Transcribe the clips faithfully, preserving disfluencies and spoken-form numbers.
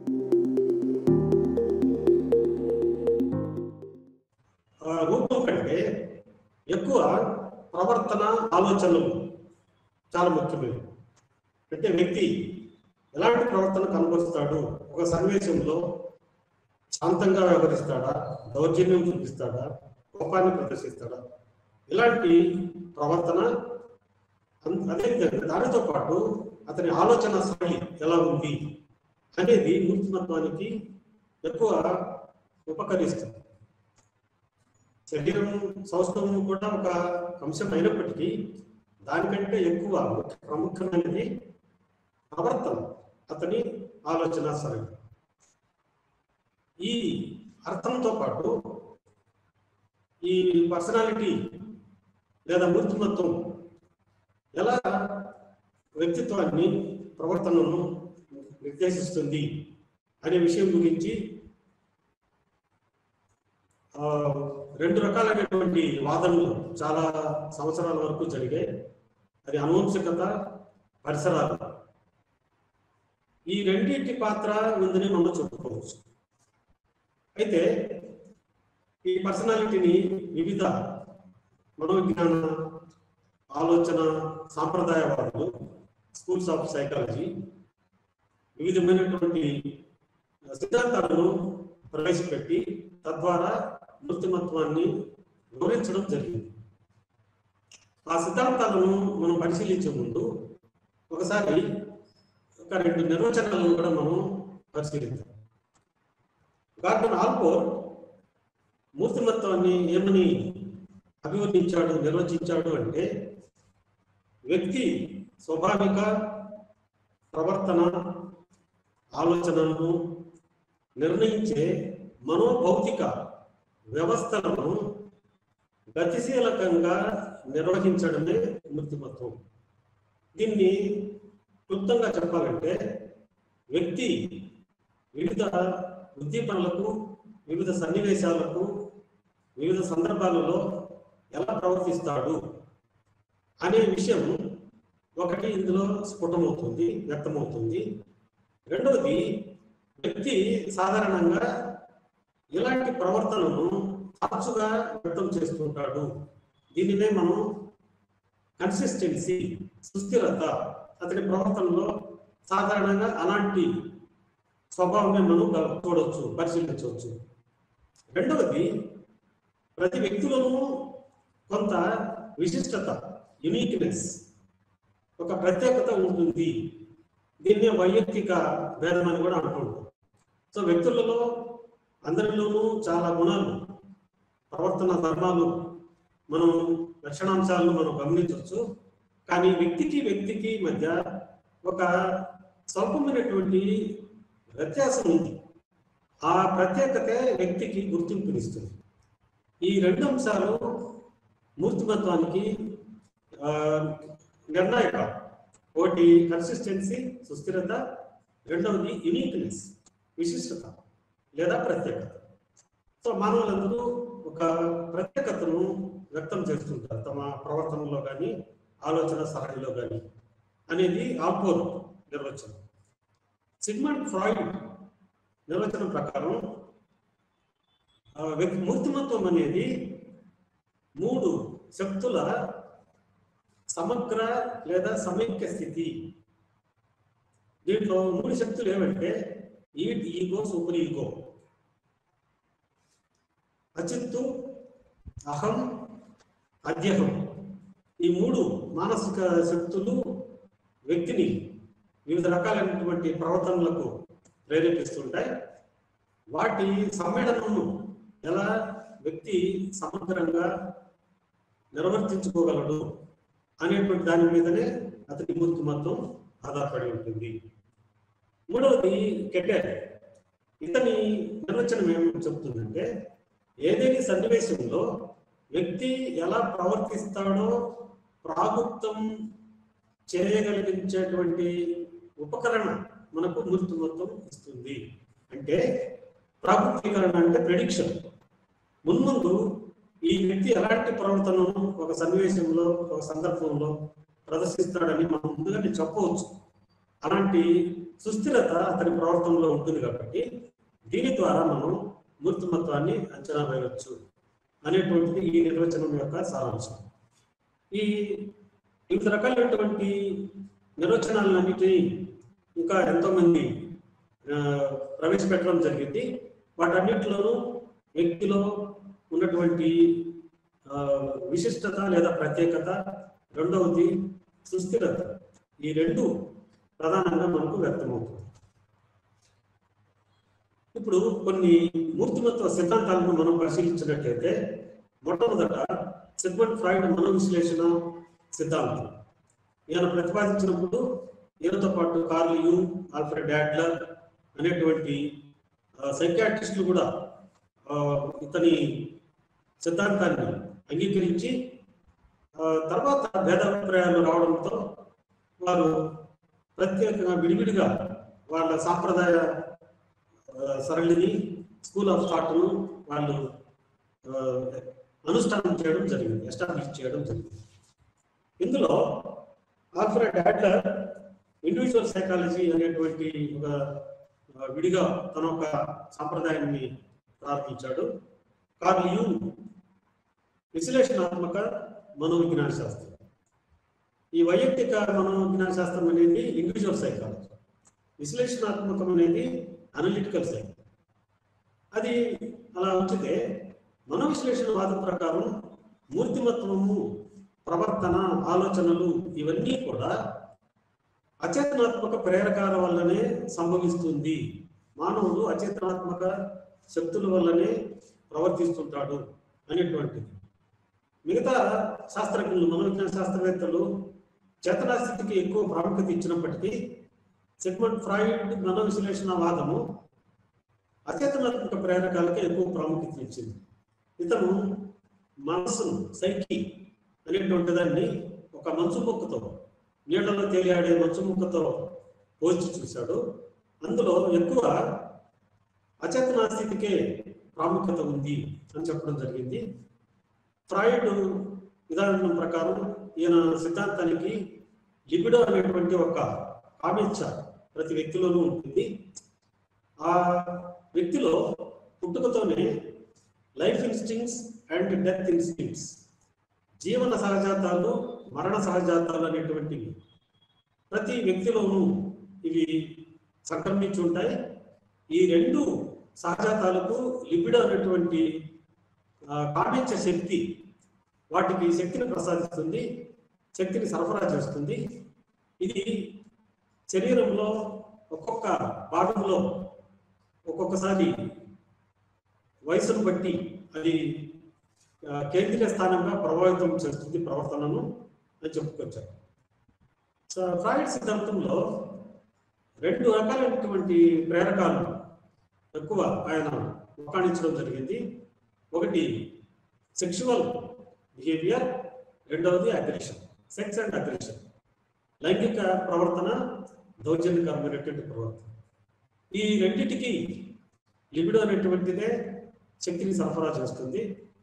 రూపం కంటే ఎక్కువ ప్రవర్తన ఆలోచనలు చాలా ముఖ్యమైనవి. అంటే వ్యక్తి ఎలాంటి ప్రవర్తన కనబరుస్తాడు, ఒక సన్నివేశంలో శాంతంగా వ్యవహరిస్తాడా, దౌర్జన్యం చూపిస్తాడా, కోపాన్ని ప్రదర్శిస్తాడా, ఇలాంటి ప్రవర్తన. అదేవిధంగా దానితో పాటు అతని ఆలోచన శైలి ఎలా ఉంది అనేది మూర్తిమత్వానికి ఎక్కువ ఉపకరిస్తుంది. శరీరం సౌష్ఠవం కూడా ఒక అంశం అయినప్పటికీ దానికంటే ఎక్కువ ప్రముఖమైనది ప్రవర్తన, అతని ఆలోచన సరళి. ఈ అర్థంతో పాటు ఈ పర్సనాలిటీ లేదా మూర్తిమత్వం ఎలా వ్యక్తిత్వాన్ని, ప్రవర్తనను నిర్దేశిస్తుంది అనే విషయం గురించి రెండు రకాలైనటువంటి వాదనలు చాలా సంవత్సరాల వరకు జరిగాయి. అది అనువంశికత, పరిసరాలు. ఈ రెండింటి పాత్ర ఉందని మనం చెప్పుకోవచ్చు. అయితే ఈ పర్సనాలిటీని వివిధ మనోవిజ్ఞాన, ఆలోచన సాంప్రదాయవాదులు, స్కూల్స్ ఆఫ్ సైకాలజీ వివిధమైనటువంటి సిద్ధాంతాలను ప్రవేశపెట్టి తద్వారా మూర్తిమత్వాన్ని వివరించడం జరిగింది. ఆ సిద్ధాంతాలను మనం పరిశీలించే ముందు ఒకసారి ఒక రెండు నిర్వచనాలను కూడా మనం పరిశీలిద్దాం. గార్డన్ ఆల్పోర్ మూర్తిమత్వాన్ని ఏమని అభివర్ణించాడు, నిర్వచించాడు అంటే, వ్యక్తి స్వాభావిక ప్రవర్తన, ఆలోచనలను నిర్ణయించే మనోభౌతిక వ్యవస్థలను గతిశీలకంగా నిర్వహించడమే మూర్తిమత్వం. దీన్ని క్లుప్తంగా చెప్పాలంటే, వ్యక్తి వివిధ ఉద్దీపనలకు, వివిధ సన్నివేశాలకు, వివిధ సందర్భాలలో ఎలా ప్రవర్తిస్తాడు అనే విషయం ఒకటి ఇందులో స్ఫుటమవుతుంది, వ్యక్తమవుతుంది. రెండవది, వ్యక్తి సాధారణంగా ఇలాంటి ప్రవర్తనను తరచుగా వ్యక్తం చేస్తుంటాడు. దీనినే మనం కన్సిస్టెన్సీ, సుస్థిరత, అతని ప్రవర్తనలో సాధారణంగా అలాంటి స్వభావమే మనం చూడవచ్చు, పరిశీలించవచ్చు. రెండవది, ప్రతి వ్యక్తిలోనూ కొంత విశిష్టత, యునీక్నెస్, ఒక ప్రత్యేకత ఉంటుంది. దీన్నే వైయక్తిక భేదం అని కూడా అనుకుంటాం. సో వ్యక్తులలో అందరిలోనూ చాలా గుణాలు, ప్రవర్తన ధర్మాలు, మనం లక్షణాంశాలను మనం గమనించవచ్చు. కానీ వ్యక్తికి వ్యక్తికి మధ్య ఒక స్వల్పమైనటువంటి వ్యత్యాసం ఉంది. ఆ ప్రత్యేకతే వ్యక్తికి గుర్తింపునిస్తుంది. ఈ రెండు అంశాలు మూర్తిమత్వానికి నిర్ణాయక. ఒకటి కన్సిస్టెన్సీ, సుస్థిరత. రెండవది యునీక్నెస్, విశిష్టత లేదా ప్రత్యేకత. సో మానవులందరూ ఒక ప్రత్యేకతను వ్యక్తం చేస్తుంటారు తమ ప్రవర్తనలో కానీ, ఆలోచన సరళిలో కానీ అనేది ఆల్పోర్ నిర్వచనం. సిగ్మండ్ ఫ్రాయిడ్ నిర్వచనం ప్రకారం మూర్తిమత్వం అనేది మూడు శక్తుల సమగ్ర లేదా సమైక్య స్థితి. దీంట్లో మూడు శక్తులు ఏమంటే ఈట్, ఈగో, సూపర్ ఈగో. అచిత్తు, అహం, అద్యహం. ఈ మూడు మానసిక శక్తులు వ్యక్తిని వివిధ రకాలైనటువంటి ప్రవర్తనలకు ప్రేరేపిస్తుంటాయి. వాటి సమ్మేళనము ఎలా వ్యక్తి సమగ్రంగా నిర్వర్తించుకోగలడు అనేటువంటి దాని మీదనే అతని మూర్తిమత్వం ఆధారపడి ఉంటుంది. మూడవది కెటర్. ఇతని నిర్వచనం ఏమని చెప్తుందంటే, ఏదైనా సన్నివేశంలో వ్యక్తి ఎలా ప్రవర్తిస్తాడో ప్రాగుప్తం చేయగలిగించేటువంటి ఉపకరణ మనకు మూర్తిమత్వం ఇస్తుంది. అంటే ప్రాగుప్తీకరణ అంటే ప్రెడిక్షన్. మున్ముందు ఈ వ్యక్తి ఎలాంటి ప్రవర్తనను ఒక సన్నివేశంలో, ఒక సందర్భంలో ప్రదర్శిస్తాడని మనం ముందుగానే చెప్పవచ్చు. అలాంటి సుస్థిరత అతని ప్రవర్తనలో ఉంటుంది కాబట్టి దీని ద్వారా మనం మూర్తిమత్వాన్ని అంచనా వేయవచ్చు అనేటువంటిది ఈ నిర్వచనం యొక్క సారాంశం. ఈ వివిధ రకాలైనటువంటి నిర్వచనాలన్నిటినీ ఇంకా ఎంతోమంది ప్రవేశపెట్టడం జరిగింది. వాటన్నిటిలోనూ వ్యక్తిలో ఉన్నటువంటి విశిష్టత లేదా ప్రత్యేకత, రెండవది సుస్థిరత, ఈ రెండు ప్రధానంగా మనకు వ్యక్తమవుతుంది. ఇప్పుడు కొన్ని మూర్తిమత్వ సిద్ధాంతాలను మనం పరిశీలించినట్లయితే మొట్టమొదట సిగ్మండ్ ఫ్రాయిడ్ మనోవిశ్లేషణ సిద్ధాంతం. ఈయన ప్రతిపాదించినప్పుడు ఈయనతో పాటు కార్ల్ యూంగ్, ఆల్ఫ్రెడ్ అడ్లర్ అనేటువంటి సైకియాట్రిస్టులు కూడా ఇతని సిద్ధాంతాన్ని అంగీకరించి తర్వాత భేదాభిప్రాయాలు రావడంతో వారు ప్రత్యేకంగా విడివిడిగా వాళ్ళ సాంప్రదాయ సరళిని, స్కూల్ ఆఫ్ థాట్ను వాళ్ళు అనుష్ఠానం చేయడం జరిగింది, ఎస్టాబ్లిష్ చేయడం జరిగింది. ఇందులో ఆల్ఫ్రెడ్ అడ్లర్ ఇండివిజువల్ సైకాలజీ అనేటువంటి ఒక విడిగా తన ఒక సాంప్రదాయాన్ని ప్రారంభించాడు. కార్ల్ యూంగ్ విశ్లేషణాత్మక మనోవిజ్ఞాన శాస్త్రం. ఈ వైయక్తిక మనోవిజ్ఞాన శాస్త్రం అనేది ఇండివిజువల్ సైకాలజీ, విశ్లేషణాత్మకం అనేది అనలిటికల్ సైకాలజీ. అది అలా ఉంచితే మనోవిశ్లేషణ వాదం ప్రకారం మూర్తిమత్వము, ప్రవర్తన, ఆలోచనలు ఇవన్నీ కూడా అచేతనాత్మక ప్రేరకాల వల్లనే సంభవిస్తుంది. మానవుడు అచేతనాత్మక శక్తుల వల్లనే ప్రవర్తిస్తుంటాడు అనేటువంటిది. మిగతా శాస్త్రజ్ఞులు, మనోవిజ్ఞాన శాస్త్రవేత్తలు చేతనా స్థితికి ఎక్కువ ప్రాముఖ్యత ఇచ్చినప్పటికీ సిగ్మండ్ ఫ్రాయిడ్ మనోవిశ్లేషణ వాదము అచేతనాత్మక ప్రేరకాలకే ఎక్కువ ప్రాముఖ్యత ఇచ్చింది. ఇతను మనస్సును, సైకి అనేటువంటి దాన్ని ఒక మంచు ముక్కతో, నీళ్లలో తేలియాడే మంచు ముక్కతో పోల్చి చూశాడు. అందులో ఎక్కువ అచేతనా స్థితికే ప్రాముఖ్యత ఉంది అని చెప్పడం జరిగింది. ఫ్రాయిడ్ విధానం ప్రకారం ఈయన సిద్ధాంతానికి లిబిడో అనేటువంటి ఒక కామేచ్ఛ ప్రతి వ్యక్తిలోనూ ఉంటుంది. ఆ వ్యక్తిలో పుట్టుకతోనే life instincts and death instincts, జీవన సహజాతాలు, మరణ సహజాతాలు అనేటువంటివి ప్రతి వ్యక్తిలోనూ ఇవి సంక్రమించి ఉంటాయి. ఈ రెండు సహజాతాలకు లిబిడో అనేటువంటి కామేచ్ఛ శక్తి వాటికి శక్తిని ప్రసాదిస్తుంది, శక్తిని సరఫరా చేస్తుంది. ఇది శరీరంలో ఒక్కొక్క భాగంలో ఒక్కొక్కసారి వయసును బట్టి అది కేంద్రీయ స్థానంగా ప్రభావితం చేస్తుంది ప్రవర్తనను అని చెప్పుకొచ్చారు. సో ఫ్రాయిడ్ సిద్ధాంతంలో రెండు రకాలైనటువంటి ప్రేరకాలు ఎక్కువ ఆయన వకాణించడం జరిగింది. ఒకటి సెక్షువల్ బిహేవియర్, రెండవది అగ్రెషన్, సెక్స్ అండ్ అగ్రెషన్, లైంగిక ప్రవర్తన, దౌర్జన్యకరమైనటువంటి ప్రవర్తన. ఈ రెండింటికి లిబిడో అనేటువంటిదే శక్తిని సరఫరా చేస్తుంది.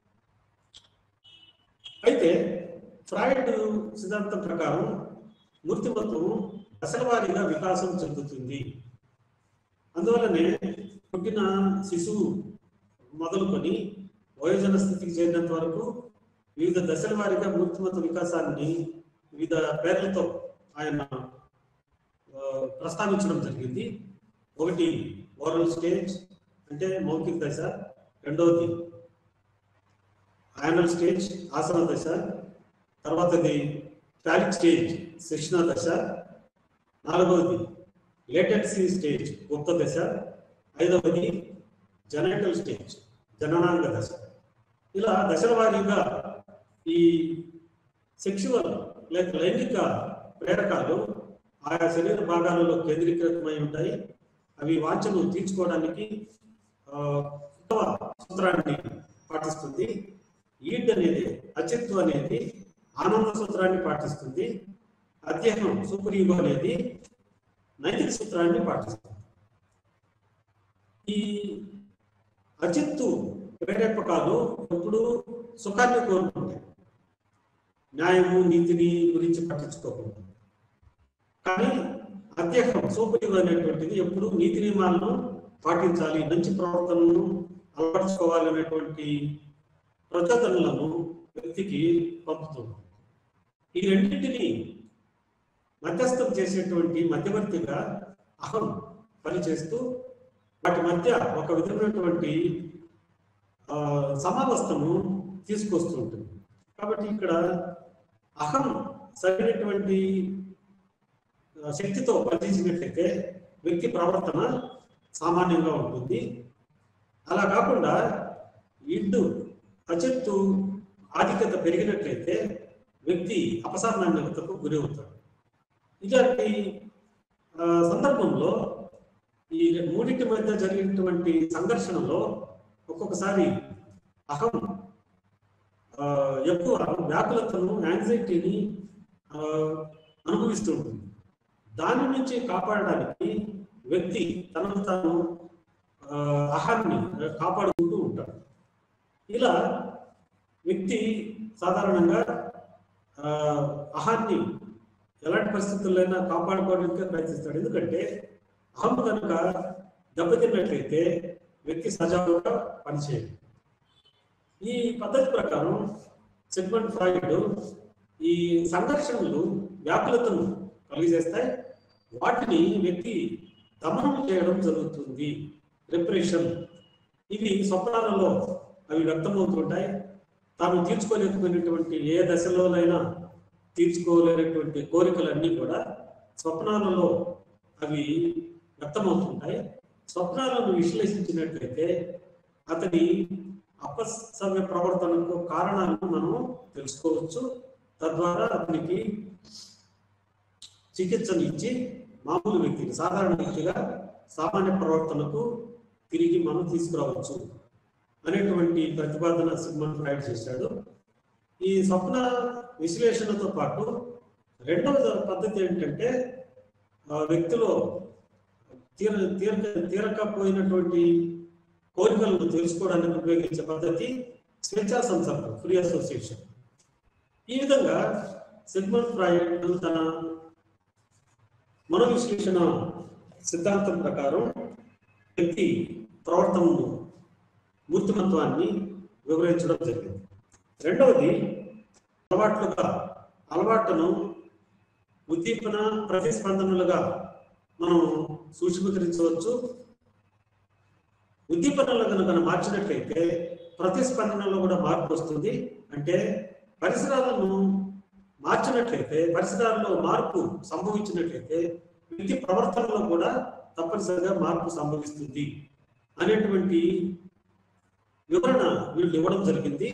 అయితే ఫ్రాయిడ్ సిద్ధాంతం ప్రకారం మూర్తిమత్వం దశల వారీగా వికాసం చెందుతుంది. అందువల్లనే పుట్టిన శిశువు మొదలుకొని వయోజన స్థితికి చేరినంత వరకు వివిధ దశల వారీగా మూర్తిమత్వ వికాసాన్ని వివిధ పేర్లతో ఆయన ప్రస్తావించడం జరిగింది. ఒకటి ఓరల్ స్టేజ్ అంటే మౌఖిక దశ, రెండవది యానల్ స్టేజ్ ఆసన దశ, తర్వాతది టాలిక్ స్టేజ్ శిక్షణ దశ, నాలుగవది లేటెన్సీ స్టేజ్ గుప్త దశ, ఐదవది జెనైటల్ స్టేజ్ జననాంగ దశ. ఇలా దశల వారీగా ఈ సెక్షువల్ లేక లైంగిక ప్రేరకాలు ఆయా శరీర భాగాలలో కేంద్రీకృతమై ఉంటాయి. అవి వాంఛను తీర్చుకోవడానికి సూత్రాన్ని పాటిస్తుంది. ఈడ్ అనేది, అచిత్తు అనేది ఆనంద సూత్రాన్ని పాటిస్తుంది. అధ్యయనం సూపర్ ఈగో అనేది నైతిక సూత్రాన్ని పాటిస్తుంది. ఈ అచిత్తు ప్రేరేపకాలు ఎప్పుడు సుఖాన్ని కోరుకుంటాయి, న్యాయము నీతిని గురించి పట్టించుకోకుండా. కానీ అత్యహం సూపర్ అనేటువంటిది ఎప్పుడు నీతి నియమాలను పాటించాలి, మంచి ప్రవర్తనను అలవర్చుకోవాలి అనేటువంటి ప్రచోదనలను వ్యక్తికి పంపుతుంది. ఈ రెండింటిని మధ్యస్థం చేసేటువంటి మధ్యవర్తిగా అహం పనిచేస్తూ వాటి మధ్య ఒక విధమైనటువంటి సమావస్థను తీసుకొస్తూ ఉంటుంది. కాబట్టి ఇక్కడ అహం సరైనటువంటి శక్తితో పనిచేసినట్లయితే వ్యక్తి ప్రవర్తన సామాన్యంగా ఉంటుంది. అలా కాకుండా ఇడ్డు అచెత్తు ఆధిక్యత పెరిగినట్లయితే వ్యక్తి అపసామాన్యతకు గురి అవుతాడు. ఇలాంటి సందర్భంలో ఈ మూడింటి మధ్య జరిగినటువంటి సంఘర్షణలో ఒక్కొక్కసారి అహం ఎక్కువ వ్యాకులతను, యాంగ్జైటీని అనుభవిస్తూ ఉంటుంది. దాని నుంచి కాపాడడానికి వ్యక్తి తనను తాను అహాన్ని కాపాడుకుంటూ ఉంటాడు. ఇలా వ్యక్తి సాధారణంగా అహాన్ని ఎలాంటి పరిస్థితుల్లో కాపాడుకోవడానికి ప్రయత్నిస్తాడు. ఎందుకంటే అహం కనుక దెబ్బతిన్నట్లయితే వ్యక్తి సజావుగా పనిచేయడు. ఈ పద్ధతి ప్రకారం సిగ్మండ్ ఫ్రాయిడ్ ఈ సంఘర్షణలు వ్యాకులతను కలిగజేస్తాయి. వాటిని వ్యక్తి దమనం చేయడం జరుగుతుంది, రిప్రెషన్. ఇవి స్వప్నాలలో అవి వ్యక్తమవుతుంటాయి. తాను తీర్చుకోలేకపోయినటువంటి ఏ దశలోనైనా తీర్చుకోలేనటువంటి కోరికలన్నీ కూడా స్వప్నాలలో అవి వ్యక్తమవుతుంటాయి. స్వప్నాలను విశ్లేషించినట్లయితే అతని అపసవ్య ప్రవర్తనకు కారణాలను మనం తెలుసుకోవచ్చు. తద్వారా అతనికి చికిత్సను ఇచ్చి మామూలు వ్యక్తికి, సాధారణ వ్యక్తిగా సామాన్య ప్రవర్తనకు తిరిగి మనం తీసుకురావచ్చు అనేటువంటి ప్రతిపాదన సిగ్మండ్ ఫ్రాయిడ్ చేశాడు. ఈ స్వప్న విశ్లేషణతో పాటు రెండవ పద్ధతి ఏంటంటే వ్యక్తిలో తీర తీరక తీరకపోయినటువంటి కోరికలను తెలుసుకోవడానికి ఉపయోగించే పద్ధతి స్వేచ్ఛా సంసర్గం, ఫ్రీ అసోసియేషన్. ఈ విధంగా సిగ్మండ్ ఫ్రాయిడ్ తన మనోవిశ్లేషణ సిద్ధాంతం ప్రకారం వ్యక్తి ప్రవర్తనను, మూర్తిమత్వాన్ని వివరించడం జరిగింది. రెండవది అలవాట్లుగా, అలవాట్లను ఉద్దీపన ప్రతిస్పందనలుగా మనం సూచీకరించవచ్చు. ఉద్దీపనలు కనుక మార్చినట్లయితే ప్రతిస్పందనలో కూడా మార్పు వస్తుంది. అంటే పరిసరాలను మార్చినట్లయితే, పరిసరాల్లో మార్పు సంభవించినట్లయితే వ్యక్తి ప్రవర్తనలో కూడా తప్పనిసరిగా మార్పు సంభవిస్తుంది అనేటువంటి వివరణ వీళ్ళు ఇవ్వడం జరిగింది.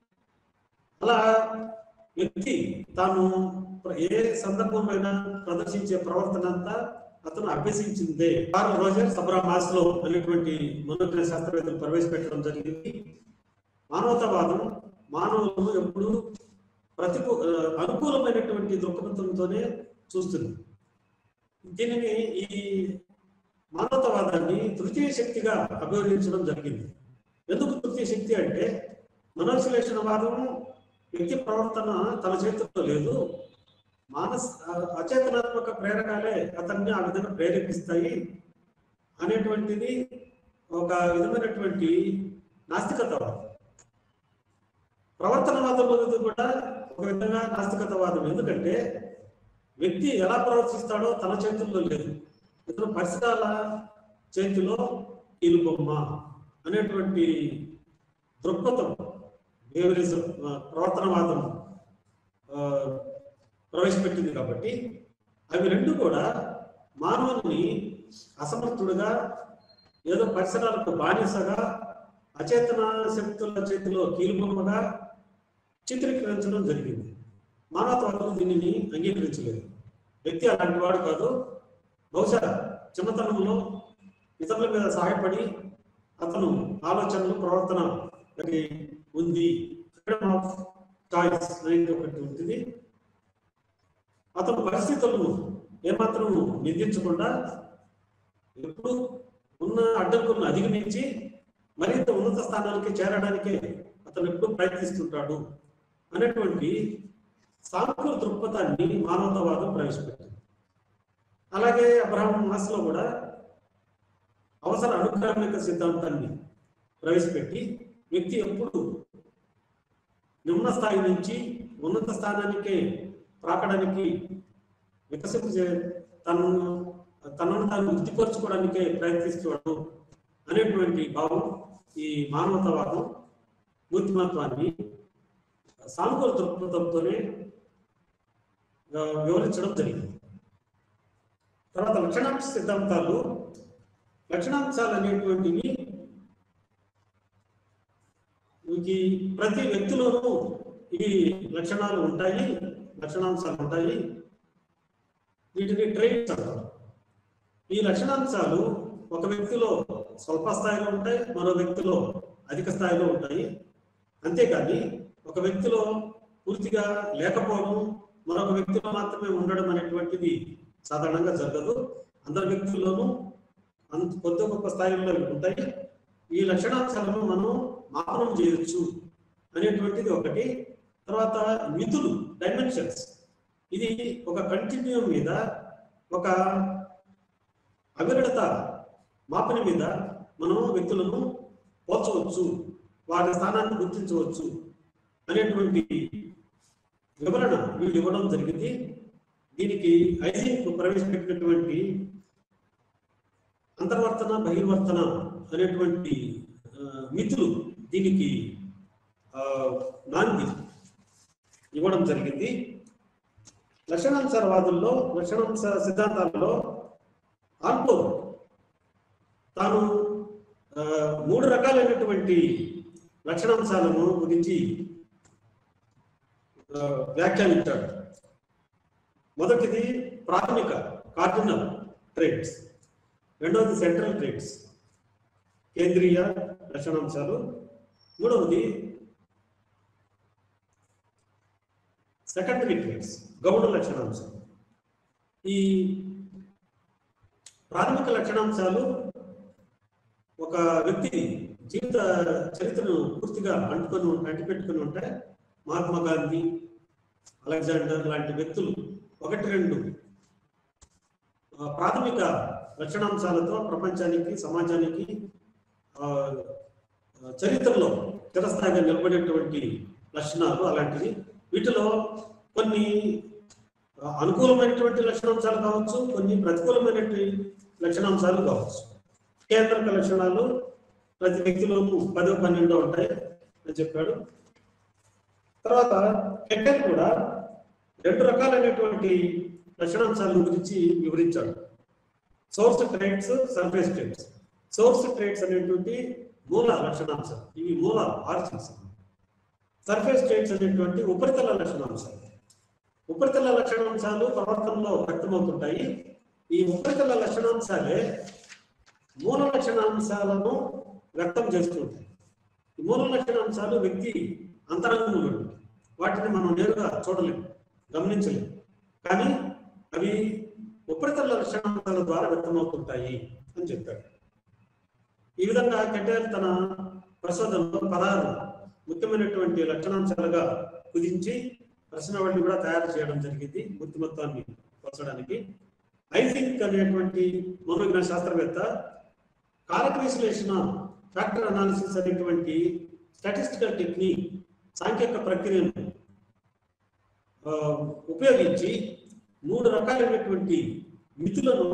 అలా వ్యక్తి తాను ఏ సందర్భంలో ప్రదర్శించే ప్రవర్తన అంతా అతను అభ్యసించిందే. కార్ల్ రోజర్, సబ్రా మాస్లో అనేటువంటి మనోజ్ఞాన శాస్త్రవేత్తలు ప్రవేశపెట్టడం జరిగింది. మానవతావాదం మానవులను ఎప్పుడు ప్రతికూ అనుకూలమైనటువంటి దృక్పథంతోనే చూస్తుంది. దీనిని ఈ మానవతావాదాన్ని తృతీయ శక్తిగా అభివర్ణించడం జరిగింది. ఎందుకు తృతీయ శక్తి అంటే, మనోవిశ్లేషణవాదం వ్యక్తి ప్రవర్తన తన చేతుల్లో లేదు, మానస్ అచేతనాత్మక ప్రేరకాలే అతన్ని ఆ విధంగా ప్రేరేపిస్తాయి అనేటువంటిది ఒక విధమైనటువంటి నాస్తికతవాదం. ప్రవర్తనవాదం కూడా ఒక విధంగా నాస్తికతవాదం. ఎందుకంటే వ్యక్తి ఎలా ప్రవర్తిస్తాడో తన చేతుల్లో లేదు, ఇతర పరిసరాల చేతిలో కీలుబొమ్మ అనేటువంటి దృక్పథం బిహేవియరిజం, ప్రవర్తనవాదం ప్రవేశపెట్టింది. కాబట్టి అవి రెండు కూడా మానవుని అసమర్థుడుగా, ఏదో పరిసరాలకు బానిసగా, అచేతన శక్తుల చేతిలో కీలుబొమ్మగా చిత్రీకరించడం జరిగింది. మానవతావాదులు దీనిని అంగీకరించలేదు. వ్యక్తి అలాంటి వాడు కాదు. బహుశా చిన్నతనంలో ఇతరుల మీద సహాయపడి అతను ఆలోచనలు, ప్రవర్తన ఉంది, ఫ్రీడమ్ ఆఫ్ చాయిస్ అనేది ఒకటి ఉంటుంది. అతను పరిస్థితులను ఏమాత్రం నిందించకుండా ఎప్పుడు ఉన్న అడ్డంకులను అధిగమించి మరింత ఉన్నత స్థానానికి చేరడానికే అతను ఎప్పుడు ప్రయత్నిస్తుంటాడు అనేటువంటి సానుకూల దృక్పథాన్ని మానవతావాదం ప్రవేశపెట్టింది. అలాగే అబ్రహాం మాస్లో కూడా అవసర అనుక్రమిక సిద్ధాంతాన్ని ప్రవేశపెట్టి వ్యక్తి ఎప్పుడు నిమ్న స్థాయి నుంచి ఉన్నత స్థానానికి రాకడానికి వికసించే తనను తనను తాను వృద్ధిపరచుకోవడానికే ప్రయత్నిస్తున్నాడు అనేటువంటి భావం ఈ మానవతావాదం మూర్తిమత్వాన్ని సానుకూల దృక్పథంతోనే వివరించడం జరిగింది. తర్వాత లక్షణాంశ సిద్ధాంతాలు, లక్షణాంశాలు అనేటువంటివి ఈ ప్రతి వ్యక్తిలోనూ ఇవి లక్షణాలు ఉంటాయి, లక్షణాంశాలు ఉంటాయి. వీటిని ట్రైట్స్ అంటారు. ఈ లక్షణాంశాలు ఒక వ్యక్తిలో స్వల్ప స్థాయిలో ఉంటాయి, మరో వ్యక్తిలో అధిక స్థాయిలో ఉంటాయి. అంతేకాని ఒక వ్యక్తిలో పూర్తిగా లేకపోవడం, మరొక వ్యక్తిలో మాత్రమే ఉండడం అనేటువంటిది సాధారణంగా జరగదు. అందరి వ్యక్తుల్లోనూ అంత కొద్ది గొప్ప స్థాయిలో ఉంటాయి. ఈ లక్షణాంశాలను మనం మాపనం చేయొచ్చు అనేటువంటిది ఒకటి. తర్వాత మితులు, డైమెన్షన్స్, ఇది ఒక కంటిన్యూయం మీద, ఒక అవిరళత మాపని మీద మనం వ్యక్తులను పోల్చవచ్చు, వారి స్థానాన్ని గుర్తించవచ్చు అనేటువంటి వివరణ వీళ్ళు ఇవ్వడం జరిగింది. దీనికి ఐజింక్ ప్రవేశపెట్టినటువంటి అంతర్వర్తన బహిర్వర్తన అనేటువంటి మితులు దీనికి నాంది ఇవ్వడం జరిగింది. లక్షణాంశవాదుల్లో, లక్షణాంశ సిద్ధాంతాల్లో ఆల్పోర్ తాను మూడు రకాలైనటువంటి లక్షణాంశాలను గురించి వ్యాఖ్యానించాడు. మొదటిది ప్రాథమిక కార్డినల్ ట్రేట్స్, రెండవది సెంట్రల్ ట్రేట్స్, కేంద్రీయ లక్షణాంశాలు, మూడవది సెకండరీ ట్రేట్స్, గౌణ లక్షణాంశాలు. ఈ ప్రాథమిక లక్షణాంశాలు ఒక వ్యక్తి జీవిత చరిత్రను పూర్తిగా అంటుకొని అంటిపెట్టుకుని ఉంటాయి. మహాత్మా గాంధీ, అలెగ్జాండర్ లాంటి వ్యక్తులు ఒకటి రెండు ప్రాథమిక లక్షణాంశాలతో ప్రపంచానికి, సమాజానికి చరిత్రలో చిరస్థాయిగా నిలబడేటువంటి లక్షణాలు అలాంటివి. వీటిలో కొన్ని అనుకూలమైనటువంటి లక్షణాంశాలు కావచ్చు, కొన్ని ప్రతికూలమైనటువంటి లక్షణాంశాలు కావచ్చు. కేంద్రక లక్షణాలు ప్రతి వ్యక్తిలోనూ పదో పన్నెండో ఉంటాయి అని చెప్పాడు. తర్వాత కెట్టెల్ కూడా రెండు రకాలైనటువంటి లక్షణాంశాల గురించి వివరించాడు. Source traits, surface traits. Source traits అనేటువంటి మూల లక్షణాంశాలు, ఇవి మూల ఆర్జిన్స్. సర్ఫేస్ ట్రేట్స్ అనేటువంటి ఉపరితల లక్షణాంశాలు. ఉపరితల లక్షణాంశాలు ప్రవర్తనలో వ్యక్తమవుతుంటాయి. ఈ ఉపరితల లక్షణాంశాలే మూల లక్షణాంశాలను వ్యక్తం చేస్తుంటాయి. ఈ మూల లక్షణాంశాలు వ్యక్తి అంతరంగంలో వాటిని మనం నేరుగా చూడలేము, గమనించలేము. కానీ అవి ఉపరితల లక్షణాంశాల ద్వారా వ్యక్తమవుతుంటాయి అని చెప్పాడు. ఈ విధంగా కెట్టెల్ తన పరిశోధనలో పదహారు ముఖ్యమైనటువంటి లక్షణాంశాలుగా కుదించి ప్రశ్నావళిని కూడా తయారు చేయడం జరిగింది మూర్తిమత్వాన్ని పోల్చడానికి. ఐజింక్ అనేటువంటి మనోవిజ్ఞాన శాస్త్రవేత్త కారక విశ్లేషణ, ఫ్యాక్టర్ అనాలిసిస్ అనేటువంటి స్టాటిస్టికల్ టెక్నిక్, సాంకేతిక ప్రక్రియను ఉపయోగించి మూడు రకాలైనటువంటి మితులను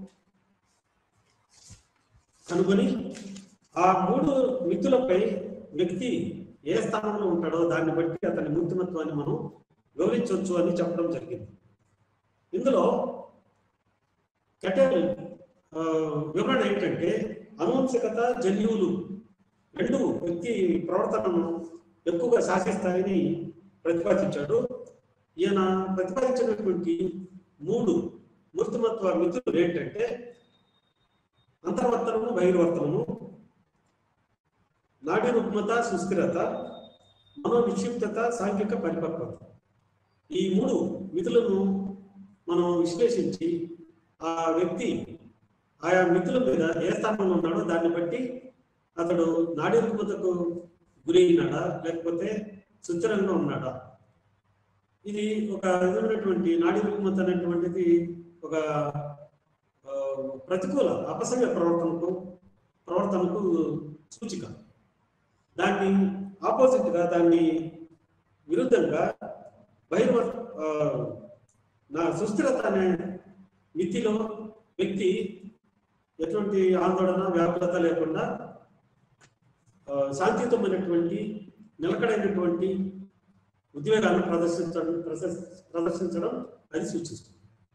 కనుగొని ఆ మూడు మితులపై వ్యక్తి ఏ స్థానంలో ఉంటాడో దాన్ని బట్టి అతని మూర్తిమత్వాన్ని మనం వివరించవచ్చు అని చెప్పడం జరిగింది. ఇందులో కెట్టెల్ వివరణ ఏంటంటే, అనువంశికత, జన్యువులు రెండు వ్యక్తి ప్రవర్తనను ఎక్కువగా శాసిస్తాయని ప్రతిపాదించాడు. ఈయన ప్రతిపాదించినటువంటి మూడు మూర్తిమత్వ మితులు ఏంటంటే అంతర్వర్తనము, బహిర్వర్తనము, నాడీ రుగ్మత, సుస్థిరత, మనోవిక్షిప్తత, సాంఘిక పరిపక్వత. ఈ మూడు మితులను మనం విశ్లేషించి ఆ వ్యక్తి ఆయా మితుల మీద ఏ స్థానంలో ఉన్నాడో దాన్ని బట్టి అతడు నాడీ రుగ్మతకు గురి అయినాడా లేకపోతే సుస్థిరంగా ఉన్నాడా. ఇది ఒక విధమైనటువంటి నాడీ రుగ్మత అనేటువంటిది ఒక ప్రతికూల అపసవ్య ప్రవర్తనకు ప్రవర్తనకు సూచిక. దాన్ని ఆపోజిట్గా, దాన్ని విరుద్ధంగా బహిర్వ నా సుస్థిరత అనే మితిలో వ్యక్తి ఎటువంటి ఆందోళన వ్యాకులత లేకుండా శాంతియుతమైనటువంటి నిలకడైనటువంటి ఉద్వేగాలను ప్రదర్శించడం ప్రదర్శించడం అది సూచిస్తుంది.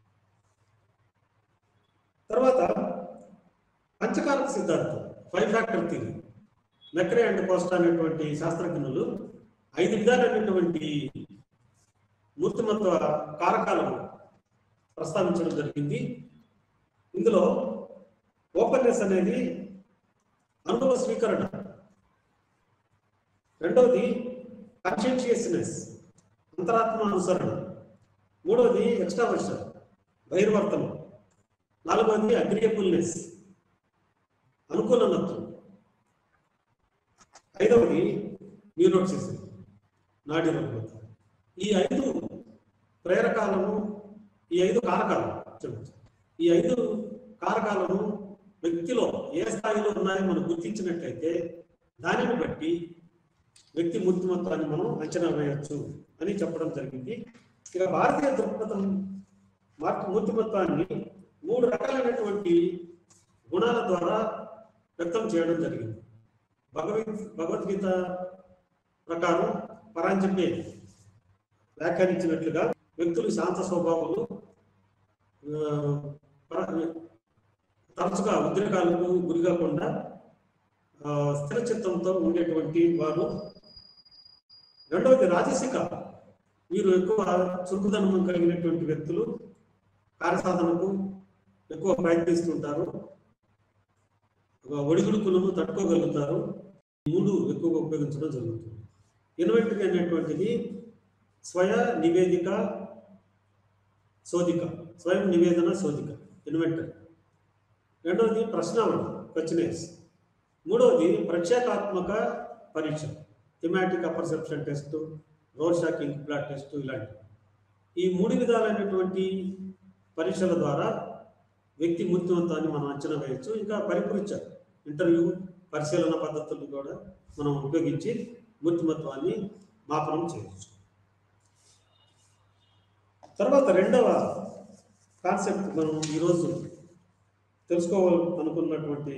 తర్వాత పంచకారక సిద్ధాంతం, five factor theory, McCrae and Costa అనేటువంటి శాస్త్రజ్ఞులు ఐదు విధాలైనటువంటి మూర్తిమత్వ కారకాలను ప్రస్తావించడం జరిగింది. ఇందులో ఓపెన్నెస్ అనేది అనుభవ స్వీకరణ, రెండవది కాన్షియస్నెస్ అంతరాత్మ అనుసరణ, మూడవది ఎక్స్ట్రావర్షన్ బహిర్వర్తనం, నాలుగవది అగ్రియబుల్నెస్ అనుకూలనత్వం, ఐదవది న్యూరోటిసిజం నాడి రుగ్మత. ఈ ఐదు ప్రేరకాలను, ఈ ఐదు కారకాలు ఈ ఐదు కారకాలను వ్యక్తిలో ఏ స్థాయిలో ఉన్నాయో మనం గుర్తించినట్లయితే దానిని బట్టి వ్యక్తి మూర్తిమత్వాన్ని మనం అంచనా వేయవచ్చు అని చెప్పడం జరిగింది. ఇక భారతీయ దృక్పథం మూర్తిమత్వాన్ని మూడు రకాలైనటువంటి గుణాల ద్వారా వ్యక్తం చేయడం జరిగింది. భగవద్ భగవద్గీత ప్రకారం పరాంజపే వ్యాఖ్యానించినట్లుగా వ్యక్తులు శాంత స్వభావాలు, తరచుగా ఉద్రేకాలకు గురి కాకుండా స్థిర చిత్తంతో ఉండేటువంటి వారు. రెండవది రాజసిక, వీరు ఎక్కువ చురుకుదనం కలిగినటువంటి వ్యక్తులు, కార్యసాధనకు ఎక్కువ ప్రయత్నిస్తుంటారు, ఒడిదుడుకులను తట్టుకోగలుగుతారు. మూడు ఎక్కువగా ఉపయోగించడం జరుగుతుంది. ఇన్నోవేటివ్ అనేటువంటిది స్వయ నివేదిక శోధిక, స్వయం నివేదన శోధిక ఇన్వెంటర్. రెండవది ప్రశ్నావళి క్వశ్చనర్స్. మూడవది ప్రత్యేకాత్మక పరీక్ష, thematic apperception test, Rorschach ink blot test, ఇలాంటివి. ఈ మూడు విధాలైనటువంటి పరీక్షల ద్వారా వ్యక్తి మూర్తిమత్వాన్ని మనం అంచనా వేయచ్చు. ఇంకా పరిపరీక్ష, ఇంటర్వ్యూ, పరిశీలన పద్ధతులు కూడా మనం ఉపయోగించి మూర్తిమత్వాన్ని మాపనం చేయవచ్చు. తర్వాత రెండవ కాన్సెప్ట్ మనం ఈరోజు తెలుసుకోవాలనుకున్నటువంటి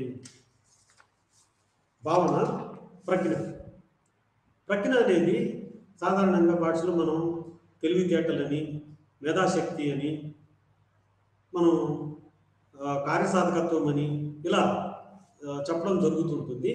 భావన ప్రజ్ఞ. ప్రజ్ఞ అనేది సాధారణంగా భాషలో మనం తెలివితేటలని, మేధాశక్తి అని, మనం కార్యసాధకత్వం అని ఇలా చెప్పడం జరుగుతుంటుంది.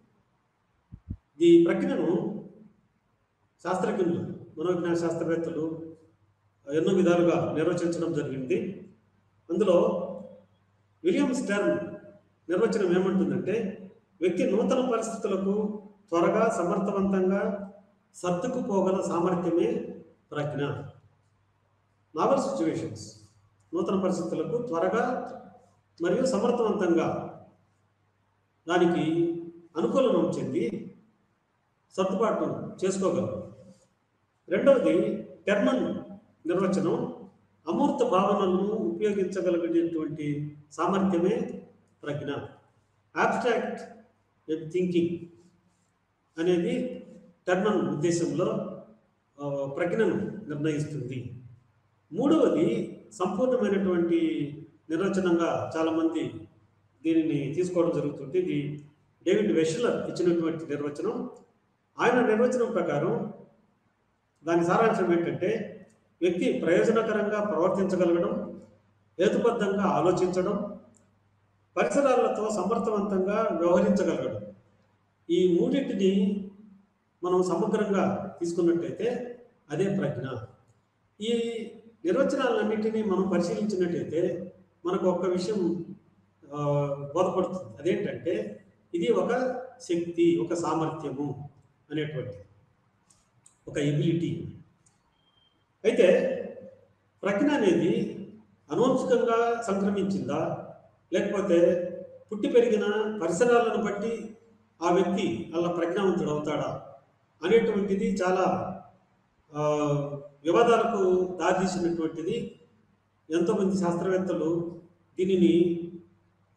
ఈ ప్రజ్ఞను శాస్త్రజ్ఞులు, మనోవిజ్ఞాన శాస్త్రవేత్తలు ఎన్నో విధాలుగా నిర్వచించడం జరిగింది. అందులో విలియం స్టెర్న్ నిర్వచనం ఏమంటుందంటే, వ్యక్తి నూతన పరిస్థితులకు త్వరగా సమర్థవంతంగా సర్దుకుపోగల సామర్థ్యమే ప్రజ్ఞ. నావల్ సిచ్యువేషన్స్, నూతన పరిస్థితులకు త్వరగా మరియు సమర్థవంతంగా దానికి అనుకూలం చెంది సర్దుబాటు చేసుకోగలరు. రెండవది టెర్మన్ నిర్వచనం, అమూర్త భావనలను ఉపయోగించగలిగేటువంటి సామర్థ్యమే ప్రజ్ఞ. ఆబ్స్ట్రాక్ట్ థింకింగ్ అనేది టెర్మన్ ఉద్దేశంలో ప్రజ్ఞను నిర్ణయిస్తుంది. మూడవది సంపూర్ణమైనటువంటి నిర్వచనంగా చాలామంది దీనిని తీసుకోవడం జరుగుతుంది. ఇది డేవిడ్ వెష్లర్ ఇచ్చినటువంటి నిర్వచనం. ఆయన నిర్వచనం ప్రకారం దాని సారాంశం ఏంటంటే, వ్యక్తి ప్రయోజనకరంగా ప్రవర్తించగలగడం, హేతుబద్ధంగా ఆలోచించడం, పరిసరాలతో సమర్థవంతంగా వ్యవహరించగలగడం. ఈ మూడింటిని మనం సమగ్రంగా తీసుకున్నట్టయితే అదే ప్రజ్ఞ. ఈ నిర్వచనాలన్నింటినీ మనం పరిశీలించినట్టయితే మనకు ఒక్క విషయం బోధపడుతుంది. అదేంటంటే, ఇది ఒక శక్తి, ఒక సామర్థ్యము అనేటువంటి ఒక ఎబిలిటీ. అయితే ప్రజ్ఞ అనేది అనువంశికంగా సంక్రమించిందా, లేకపోతే పుట్టి పెరిగిన పరిసరాలను బట్టి ఆ వ్యక్తి అలా ప్రజ్ఞావంతుడు అవుతాడా అనేటువంటిది చాలా వివాదాలకు దారితీసినటువంటిది. ఎంతోమంది శాస్త్రవేత్తలు దీనిని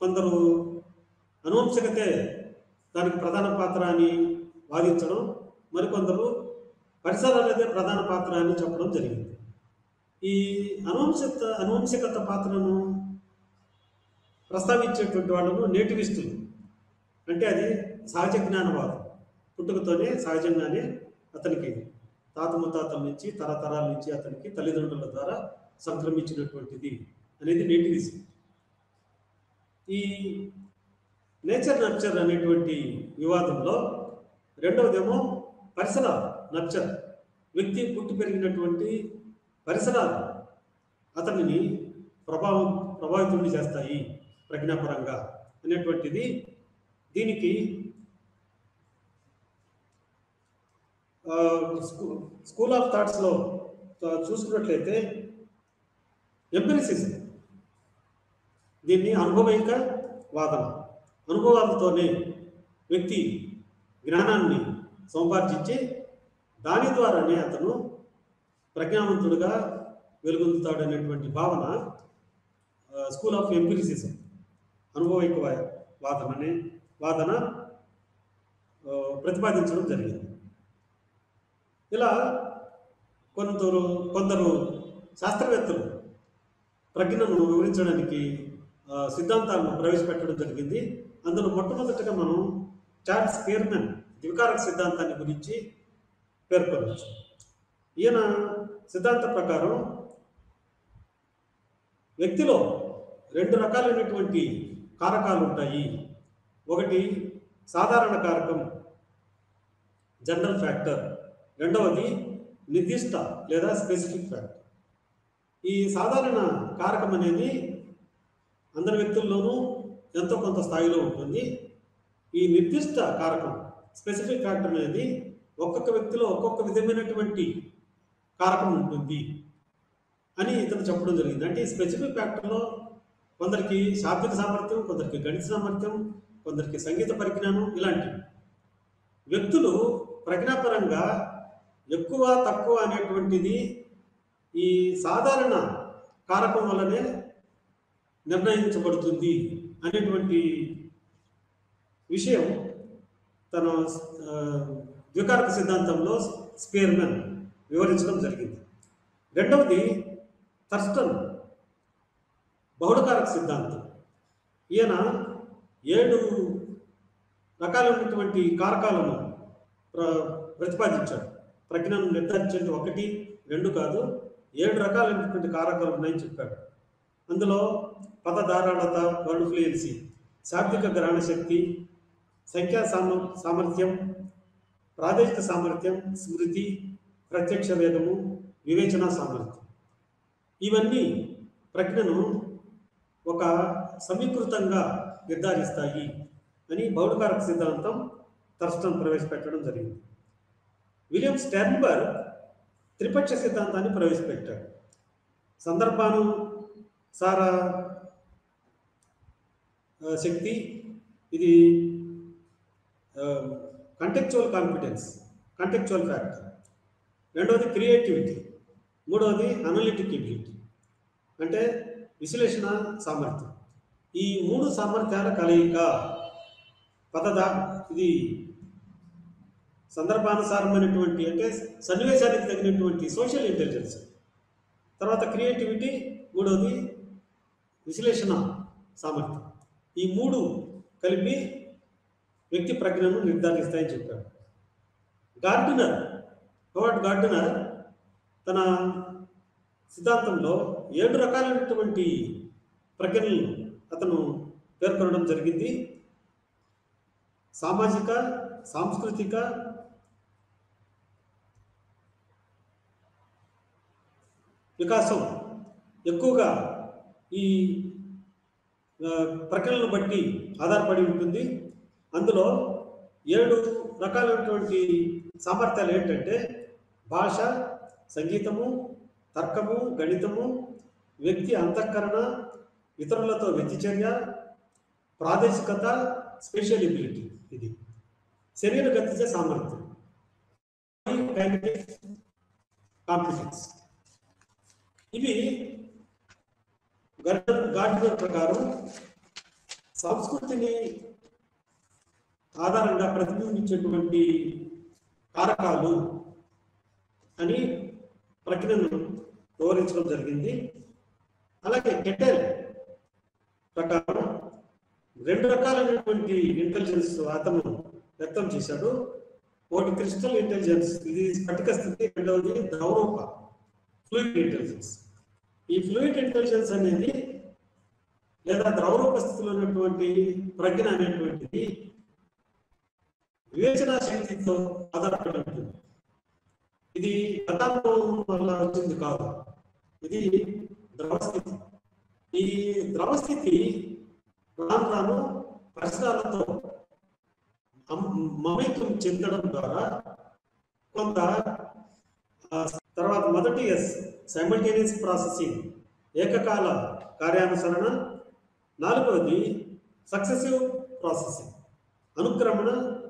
కొందరు అనువంశికతే దానికి ప్రధాన పాత్ర అని వాదించడం, మరికొందరు పరిసరాలదే ప్రధాన పాత్ర అని చెప్పడం జరిగింది. ఈ అనువంశిక అనువంశికత పాత్రను ప్రస్తావించేటువంటి వాళ్ళను నేటివిస్టులు, అంటే అది సహజ జ్ఞానవాదం, పుట్టుకతోనే సహజంగానే అతనికి తాత ముత్తాతల నుంచి తరతరాల నుంచి అతనికి తల్లిదండ్రుల ద్వారా సంక్రమించినటువంటిది అనేది నేటివిజం. ఈ నేచర్ నర్చర్ అనేటువంటి వివాదంలో రెండవదేమో పరిసరాలు నర్చర్, వ్యక్తి పుట్టి పెరిగినటువంటి పరిసరాలు అతనిని ప్రభావం ప్రభావితుడిని చేస్తాయి ప్రజ్ఞాపరంగా అనేటువంటిది. దీనికి స్కూల్ ఆఫ్ థాట్స్లో చూసుకున్నట్లయితే ఎంపిరిసిజం, దీన్ని అనుభవైక వాదన, అనుభవాలతోనే వ్యక్తి జ్ఞానాన్ని సంపార్జించి దాని ద్వారానే అతను ప్రజ్ఞావంతుడుగా వెలుగొందుతాడు అనేటువంటి భావన స్కూల్ ఆఫ్ ఎంపిరిసిజం, అనుభవైక వాదన అనే వాదన ప్రతిపాదించడం జరిగింది. ఇలా కొందరు కొందరు శాస్త్రవేత్తలు ప్రజ్ఞను వివరించడానికి సిద్ధాంతాలను ప్రవేశపెట్టడం జరిగింది. అందులో మొట్టమొదటిగా మనం చార్ల్స్ స్పియర్మన్ ద్వికారక సిద్ధాంతాన్ని గురించి పేర్కొనవచ్చు. ఈయన సిద్ధాంత ప్రకారం వ్యక్తిలో రెండు రకాలైనటువంటి కారకాలు ఉంటాయి. ఒకటి సాధారణ కారకం, జనరల్ ఫ్యాక్టర్. రెండవది నిర్దిష్ట లేదా స్పెసిఫిక్ ఫ్యాక్టర్. ఈ సాధారణ కారకం అనేది అందరి వ్యక్తుల్లోనూ ఎంతో కొంత స్థాయిలో ఉంటుంది. ఈ నిర్దిష్ట కారకం, స్పెసిఫిక్ ఫ్యాక్టర్ అనేది ఒక్కొక్క వ్యక్తిలో ఒక్కొక్క విధమైనటువంటి కారకం ఉంటుంది అని ఇతను చెప్పడం జరిగింది. అంటే ఈ స్పెసిఫిక్ ఫ్యాక్టర్లో కొందరికి శాబ్దిక సామర్థ్యం, కొందరికి గణిత సామర్థ్యం, కొందరికి సంగీత పరిజ్ఞానం, ఇలాంటివి. వ్యక్తులు ప్రజ్ఞాపరంగా ఎక్కువ తక్కువ అనేటువంటిది ఈ సాధారణ కారకం వల్లనే నిర్ణయించబడుతుంది అనేటువంటి విషయం తన ద్వికారక సిద్ధాంతంలో స్పియర్మన్ వివరించడం జరిగింది. రెండవది థర్స్టన్ బహుళకారక సిద్ధాంతం. ఈయన ఏడు రకాలైనటువంటి కారకాలను ప్ర ప్రతిపాదించాడు. ప్రజ్ఞను నిర్ధారించేది ఒకటి రెండు కాదు, ఏడు రకాలైనటువంటి కారకాలు ఉన్నాయని చెప్పాడు. అందులో పదధారాళత, వర్డ్ ఫ్లూయెన్సీ, శాబ్దిక గ్రహణ శక్తి, సంఖ్యా సామ సామర్థ్యం, ప్రాదేశిక సామర్థ్యం, స్మృతి, ప్రత్యక్ష వేగము, వివేచన సామర్థ్యం. ఇవన్నీ ప్రజ్ఞను ఒక సమీకృతంగా నిర్ధారిస్తాయి అని బహుళకారక సిద్ధాంతం థర్స్టన్ ప్రవేశపెట్టడం జరిగింది. విలియం స్టెర్న్బర్గ్ త్రిపక్ష సిద్ధాంతాన్ని ప్రవేశపెట్టాడు. సందర్భానుసార శక్తి, ఇది కంటెక్చువల్ కాన్ఫిడెన్స్, కంటెక్చువల్ ఫ్యాక్టర్. రెండవది క్రియేటివిటీ, మూడవది అనలిటిక్ ఎబిలిటీ, అంటే విశ్లేషణ సామర్థ్యం. ఈ మూడు సామర్థ్యాల కలయిక పదదా ఇది సందర్భానుసారమైనటువంటి, అంటే సన్నివేశానికి తగినటువంటి సోషల్ ఇంటెలిజెన్స్. తర్వాత క్రియేటివిటీ, మూడవది విశ్లేషణ సామర్థ్యం. ఈ మూడు కలిపి వ్యక్తి ప్రజ్ఞను నిర్ధారిస్తాయని చెప్పాడు. గార్డినర్, హోవర్డ్ గార్డినర్ తన సిద్ధాంతంలో ఏడు రకాలైనటువంటి ప్రజ్ఞలను అతను పేర్కొనడం జరిగింది. సామాజిక, సాంస్కృతిక, వికాసం ఎక్కువగా ఈ ప్రక్రియలను బట్టి ఆధారపడి ఉంటుంది. అందులో ఏడు రకాలైనటువంటి సామర్థ్యాలు ఏంటంటే భాష, సంగీతము, తర్కము, గణితము, వ్యక్తి అంతఃకరణ, ఇతరులతో వ్యతిచర్య, ప్రాదేశికత, స్పెషల్ ఎబిలిటీ, ఇది శరీర గతిజ సామర్థ్యం, కాంపిటెన్స్. ఇవి గార్డినర్ ప్రకారం సంస్కృతిని ఆధారంగా ప్రతిబింబించేటువంటి కారకాలు అని ప్రజ్ఞను వివరించడం జరిగింది. అలాగే కెటెల్ ప్రకారం రెండు రకాలైనటువంటి ఇంటెలిజెన్స్ అతను వ్యక్తం చేశాడు. ఒకటి క్రిస్టల్ ఇంటెలిజెన్స్, ఇది స్ఫటిక స్థితి. రెండవది ద్రవరూప ఫ్లూయిడ్ ఇంటెలిజెన్స్. ఈ ఫ్లూయిడ్ ఇంటెలిజెన్స్ అనేది లేదా ద్రవరూప స్థితిలో ఉన్నటువంటి ప్రజ్ఞ అనేటువంటిది వివేచనా శక్తితో ఆధారపడి ఉంటుంది. ఇది గతాంతం వల్ల వచ్చింది కాదు, ఇది ద్రవస్థితి. ఈ ద్రవస్థితి రాను రాను పరిసరాలతో మమైక్యం చెందడం ద్వారా కొంత తర్వాత మొదటి ఎస్ సైమల్టేనియస్ ప్రాసెసింగ్, ఏకకాల కార్యానుసరణ. నాలుగవది సక్సెసివ్ ప్రాసెసింగ్, అనుక్రమణ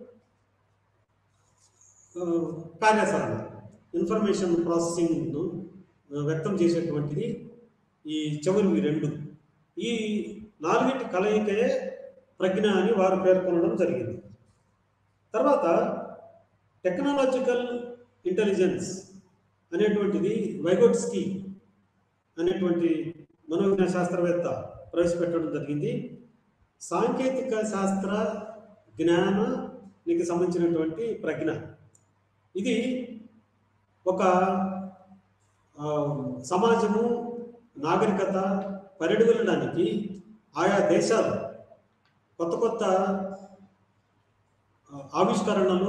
కార్యాచరణ, ఇన్ఫర్మేషన్ ప్రాసెసింగ్ను వ్యక్తం చేసేటువంటిది ఈ చివరివి రెండు. ఈ నాలుగింటి కలయికే ప్రజ్ఞ అని వారు పేర్కొనడం జరిగింది. తర్వాత టెక్నాలజికల్ ఇంటెలిజెన్స్ అనేటువంటిది వైగోట్స్కీ అనేటువంటి మనోజ్ఞాన శాస్త్రవేత్త ప్రవేశపెట్టడం జరిగింది. సాంకేతిక శాస్త్ర జ్ఞానానికి సంబంధించినటువంటి ప్రజ్ఞ. ఇది ఒక సమాజము నాగరికత పరిడుగలడానికి ఆయా దేశాలు కొత్త కొత్త ఆవిష్కరణలు,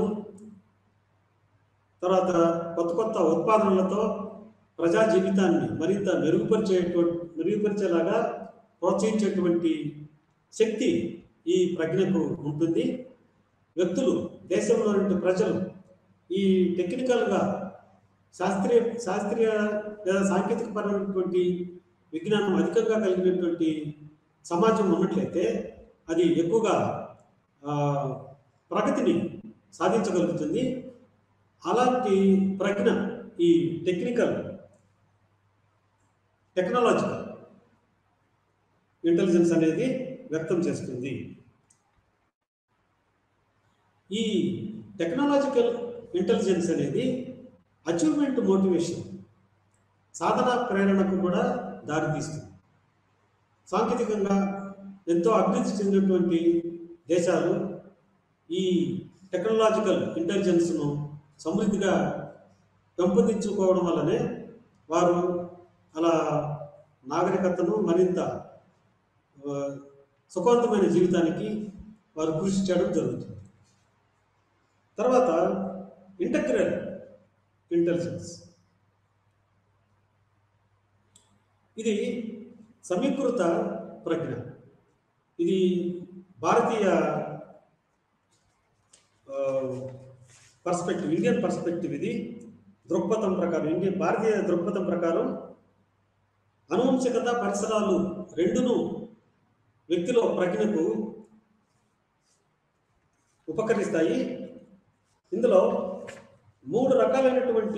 తర్వాత కొత్త కొత్త ఉత్పాదనలతో ప్రజా జీవితాన్ని మరింత మెరుగుపరిచేటువంటి మెరుగుపరిచేలాగా ప్రోత్సహించేటువంటి శక్తి ఈ ప్రజ్ఞకు ఉంటుంది. వ్యక్తులు, దేశంలోని ప్రజలు ఈ టెక్నికల్గా శాస్త్రీయ శాస్త్రీయ లేదా సాంకేతిక పరమైనటువంటి విజ్ఞానం అధికంగా కలిగినటువంటి సమాజం ఉన్నట్లయితే అది ఎక్కువగా ప్రగతిని సాధించగలుగుతుంది. అలాంటి ప్రజ్ఞ ఈ టెక్నికల్ టెక్నాలజికల్ ఇంటెలిజెన్స్ అనేది వ్యక్తం చేస్తుంది. ఈ టెక్నాలజికల్ ఇంటెలిజెన్స్ అనేది అచీవ్మెంట్ మోటివేషన్, సాధన ప్రేరణకు కూడా దారితీస్తుంది. సాంకేతికంగా ఎంతో అభివృద్ధి చెందినటువంటి దేశాలు ఈ టెక్నాలజికల్ ఇంటెలిజెన్స్ను సమృద్ధిగా పెంపొందించుకోవడం వల్లనే వారు అలా నాగరికతను మరింత సుఖవంతమైన జీవితానికి వారు కృషి చేయడం జరుగుతుంది. తర్వాత ఇంటగ్రల్ ఇంటెలిజెన్స్, ఇది సమీకృత ప్రజ్ఞ. ఇది భారతీయ పర్స్పెక్టివ్, ఇండియన్ పర్స్పెక్టివ్. ఇది దృక్పథం ప్రకారం, ఇండియన్ భారతీయ దృక్పథం ప్రకారం అనువంశికత, పరిసరాలు రెండును వ్యక్తిలో ప్రజ్ఞకు ఉపకరిస్తాయి. ఇందులో మూడు రకాలైనటువంటి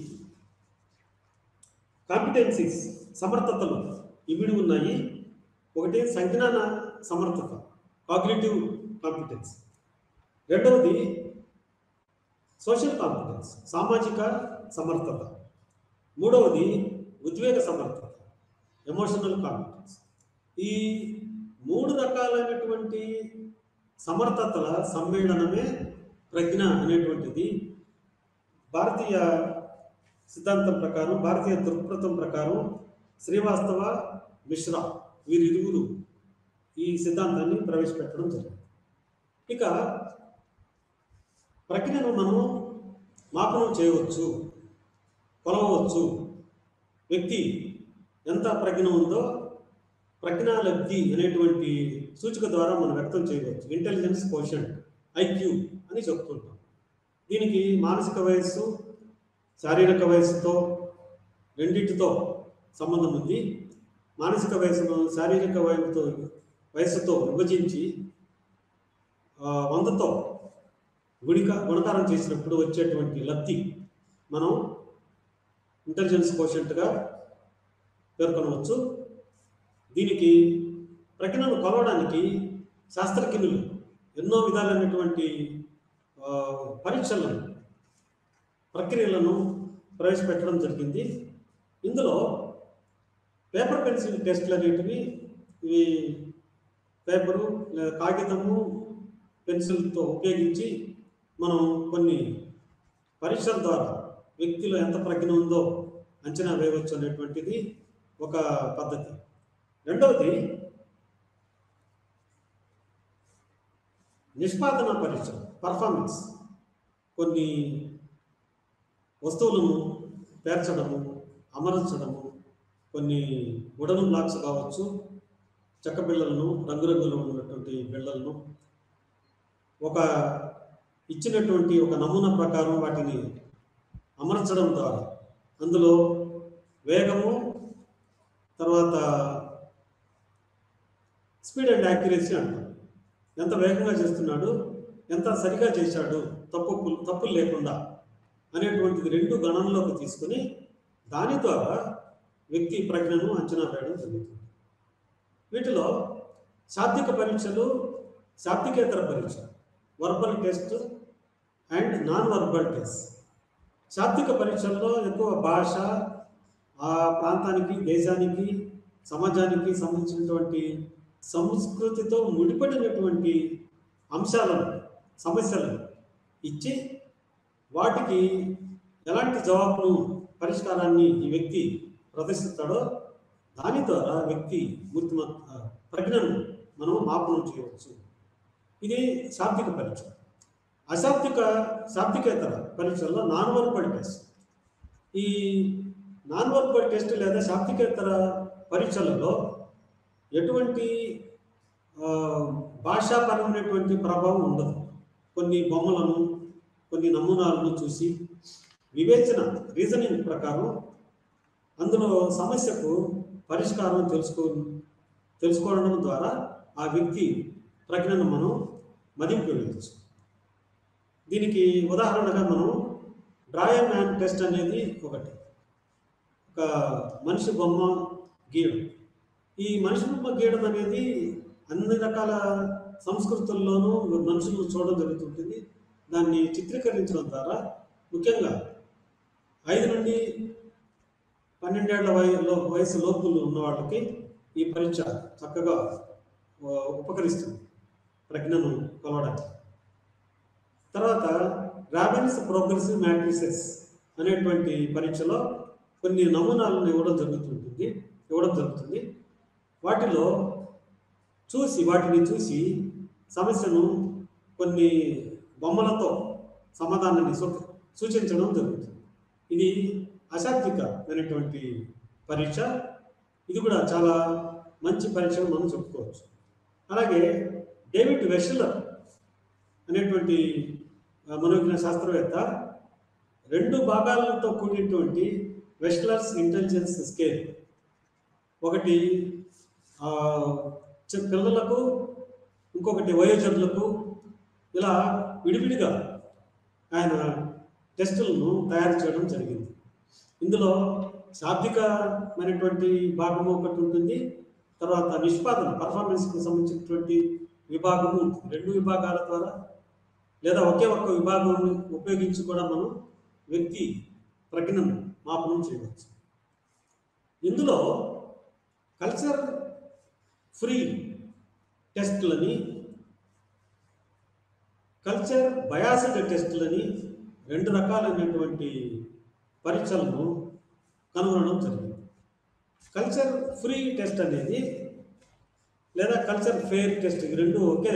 కాంపిటెన్సీస్, సమర్థతలు ఇమిడి ఉన్నాయి. ఒకటి సంజ్ఞాన సమర్థత, కాగ్నిటివ్ కాంపిటెన్స్. రెండవది సోషల్ కాంపిటెన్స్, సామాజిక సమర్థత. మూడవది ఉద్వేగ సమర్థత, ఎమోషనల్ కాంపిటెన్స్. ఈ మూడు రకాలైనటువంటి సమర్థతల సమ్మేళనమే ప్రజ్ఞ అనేటువంటిది భారతీయ సిద్ధాంతం ప్రకారం, భారతీయ దృక్పథం ప్రకారం శ్రీవాస్తవ, మిశ్రా వీరిరువురు ఈ సిద్ధాంతాన్ని ప్రవేశపెట్టడం జరిగింది. ఇక ప్రజ్ఞను మనం మాపనం చేయవచ్చు, కొలవవచ్చు. వ్యక్తి ఎంత ప్రజ్ఞ ఉందో ప్రజ్ఞాలబ్ధి అనేటువంటి సూచిక ద్వారా మనం వ్యక్తం చేయవచ్చు. ఇంటెలిజెన్స్ కోషంట్, ఐక్యూ అని చెప్తుంటాం. దీనికి మానసిక వయస్సు, శారీరక వయస్సుతో రెండింటితో సంబంధం ఉంది. మానసిక వయసును శారీరక వయసుతో వయస్సుతో విభజించి వందతో గుణిక గుణకారం చేసినప్పుడు వచ్చేటువంటి లబ్ధి మనం ఇంటెలిజెన్స్ కోషంట్గా పేర్కొనవచ్చు. దీనికి ప్రజ్ఞను కొలవడానికి శాస్త్రజ్ఞులు ఎన్నో విధాలైనటువంటి పరీక్షలను ప్రక్రియలను ప్రవేశపెట్టడం జరిగింది. ఇందులో పేపర్ పెన్సిల్ టెస్ట్లు అనేటివి ఇవి పేపరు లేదా కాగితము పెన్సిల్తో ఉపయోగించి మనం కొన్ని పరీక్షల ద్వారా వ్యక్తిలో ఎంత ప్రజ్ఞ ఉందో అంచనా వేయవచ్చు అనేటువంటిది ఒక పద్ధతి. రెండవది నిష్పాదన పరీక్ష, పర్ఫార్మెన్స్. కొన్ని వస్తువులను పేర్చడము, అమర్చడము, కొన్ని వుడెన్ బ్లాక్స్ కావచ్చు, చెక్క బిళ్ళలను, రంగురంగులు ఉన్నటువంటి బిళ్ళలను ఒక ఇచ్చినటువంటి ఒక నమూనా ప్రకారం వాటిని అమర్చడం ద్వారా అందులో వేగము, తర్వాత స్పీడ్ అండ్ యాక్యురసీ అంటారు. ఎంత వేగంగా చేస్తున్నాడు, ఎంత సరిగా చేశాడు, తప్పు తప్పులు లేకుండా అనేటువంటిది రెండు గణనలోకి తీసుకుని దాని ద్వారా వ్యక్తి ప్రజ్ఞను అంచనా వేయడం జరుగుతుంది. వీటిలో శాబ్దిక పరీక్షలు, శాబ్దికేతర పరీక్ష, verbal test and non verbal test. శాబ్దిక పరీక్షల్లో ఎక్కువ భాష, ఆ ప్రాంతానికి, దేశానికి, సమాజానికి సంబంధించినటువంటి సంస్కృతితో ముడిపడినటువంటి అంశాలను, సమస్యలను ఇచ్చి వాటికి ఎలాంటి జవాబును, పరిష్కారాన్ని ఈ వ్యక్తి ప్రదర్శిస్తాడో దాని ద్వారా వ్యక్తి మూర్తిమత్ ప్రజ్ఞను మనం మాపనం చేయవచ్చు. ఇది శాబ్దిక పరీక్ష. అశాబ్దిక శాబ్దికేతర పరీక్షల్లో నాన్ వర్బల్ టెస్ట్. ఈ నాన్ వర్బల్ టెస్ట్ లేదా శాబ్దికేతర పరీక్షలలో ఎటువంటి భాషాపరమైనటువంటి ప్రభావం ఉండదు. కొన్ని బొమ్మలను, కొన్ని నమూనాలను చూసి వివేచన, రీజనింగ్ ప్రకారం అందులో సమస్యకు పరిష్కారం తెలుసుకో తెలుసుకోవడం ద్వారా ఆ వ్యక్తి ప్రజ్ఞను మనం మదింపు వేయవచ్చు. దీనికి ఉదాహరణగా మనం డ్రాయర్ మ్యాన్ టెస్ట్ అనేది ఒకటి. ఒక మనిషి బొమ్మ గీయడం. ఈ మనిషి బొమ్మ గీయడం అనేది అన్ని రకాల సంస్కృతుల్లోనూ మనుషులు చూడడం జరుగుతుంటుంది. దాన్ని చిత్రీకరించడం ద్వారా ముఖ్యంగా ఐదు నుండి పన్నెండేళ్ల వయలో వయసు లోపులు ఉన్న వాళ్ళకి ఈ పరీక్ష చక్కగా ఉపకరిస్తుంది ప్రజ్ఞను కొలవడానికి. తర్వాత రాబిన్స్ ప్రోగ్రెసివ్ మ్యాట్రిసెస్ అనేటువంటి పరీక్షలో కొన్ని నమూనాలను ఇవ్వడం జరుగుతుంటుంది ఇవ్వడం జరుగుతుంది వాటిలో చూసి వాటిని చూసి సమస్యను కొన్ని బొమ్మలతో సమాధానాన్ని సూచించడం జరుగుతుంది. ఇది అశాబ్దిక అనేటువంటి పరీక్ష. ఇది కూడా చాలా మంచి పరీక్ష మనం చెప్పుకోవచ్చు. అలాగే డేవిడ్ వెష్లర్ అనేటువంటి మనోజ్ఞ శాస్త్రవేత్త రెండు భాగాలతో కూడినటువంటి వెష్లర్స్ ఇంటెలిజెన్స్ స్కేల్, ఒకటి పిల్లలకు, ఇంకొకటి వయోజనులకు, ఇలా విడివిడిగా ఆయన టెస్టులను తయారు చేయడం జరిగింది. ఇందులో శాబ్దికమైనటువంటి భాగము ఒకటి ఉంటుంది, తర్వాత నిష్పాదన, పర్ఫార్మెన్స్కి సంబంధించినటువంటి విభాగము ఉంటుంది. రెండు విభాగాల ద్వారా లేదా ఒకే ఒక్క విభాగం ఉపయోగించి కూడా మనం వ్యక్తి ప్రజ్ఞను మాపనం చేయవచ్చు. ఇందులో కల్చర్ ఫ్రీ టెస్టులని, కల్చర్ బయాస్డ్ టెస్టులని రెండు రకాలైనటువంటి పరీక్షలను కనుగొనడం జరిగింది. కల్చర్ ఫ్రీ టెస్ట్ అనేది లేదా కల్చర్ ఫెయిర్ టెస్ట్, ఈ రెండు ఒకే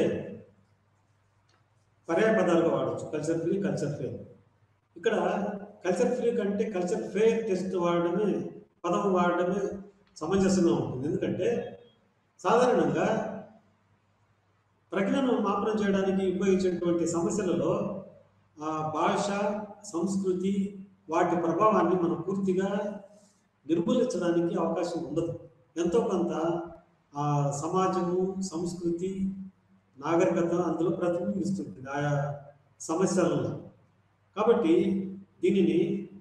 పర్యాయ పదాలుగా వాడవచ్చు. Culture free, culture fair. ఇక్కడ కల్చర్ ఫ్రీ కంటే కల్చర్ ఫెయిర్ టెస్ట్ వాడడమే, పదం వాడడమే సమంజసంగా ఉంటుంది. ఎందుకంటే సాధారణంగా ప్రజ్ఞను మాపనం చేయడానికి ఉపయోగించేటువంటి సమస్యలలో ఆ భాష, సంస్కృతి, వాటి ప్రభావాన్ని మనం పూర్తిగా నిర్మూలించడానికి అవకాశం ఉండదు. ఎంతో కొంత ఆ సమాజము, సంస్కృతి, నాగరికత అందులో ప్రతిబింబిస్తుంటుంది ఆయా సమస్యలలో. కాబట్టి దీనిని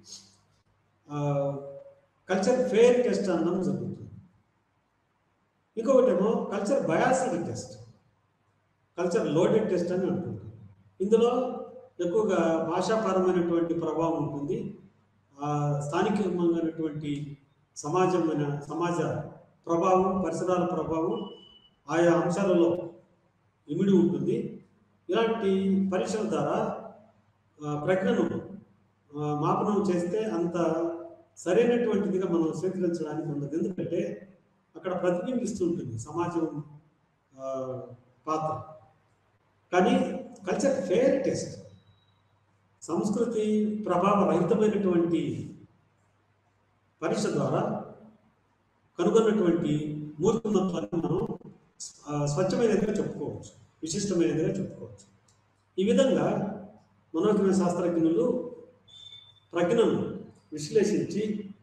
కల్చర్ ఫెయిర్ టెస్ట్ అనడం జరుగుతుంది. ఇంకొకటేమో culture biased test. Culture loaded test అని అంటుంటారు. ఇందులో ఎక్కువగా భాషాపరమైనటువంటి ప్రభావం ఉంటుంది. స్థానికమైనటువంటి సమాజమైన సమాజ ప్రభావం, పరిసరాల ప్రభావం ఆయా అంశాలలో ఇమిడి ఉంటుంది. ఇలాంటి పరీక్షల ద్వారా ప్రజ్ఞను మాపనం చేస్తే అంత సరైనటువంటిదిగా మనం స్వీకరించడానికి ఉండదు. ఎందుకంటే అక్కడ ప్రతిబింబిస్తుంటుంది సమాజం పాత్ర. కానీ కల్చర్ ఫెయిర్ టెస్ట్, సంస్కృతి ప్రభావ రహితమైనటువంటి పరీక్ష ద్వారా కనుగొన్నటువంటి మూర్తిమత్వాన్ని మనం స్వచ్ఛమైనదిగా చెప్పుకోవచ్చు, విశిష్టమైనదిగా చెప్పుకోవచ్చు. ఈ విధంగా మనోజ్ఞ శాస్త్రజ్ఞులు ప్రజ్ఞను విశ్లేషించి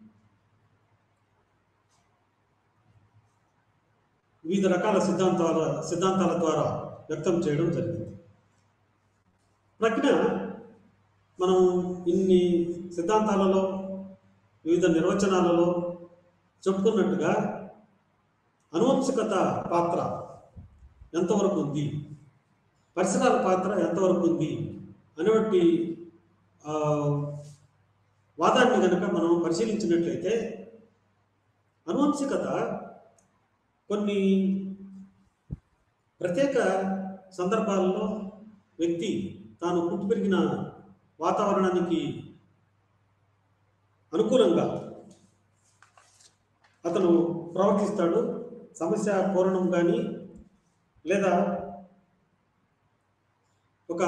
వివిధ రకాల సిద్ధాంతాల సిద్ధాంతాల ద్వారా వ్యక్తం చేయడం జరిగింది. ప్రజ్ఞ మనం ఇన్ని సిద్ధాంతాలలో వివిధ నిర్వచనాలలో చెప్పుకున్నట్టుగా అనువంశికత పాత్ర ఎంతవరకు ఉంది, పరిసరాల పాత్ర ఎంతవరకు ఉంది అనేటువంటి వాదాన్ని కనుక మనం పరిశీలించినట్లయితే అనువంశికత కొన్ని ప్రత్యేక సందర్భాల్లో వ్యక్తి తాను పుట్టి పెరిగిన వాతావరణానికి అనుకూలంగా అతను ప్రవర్తిస్తాడు. సమస్య పూరణం కానీ లేదా ఒక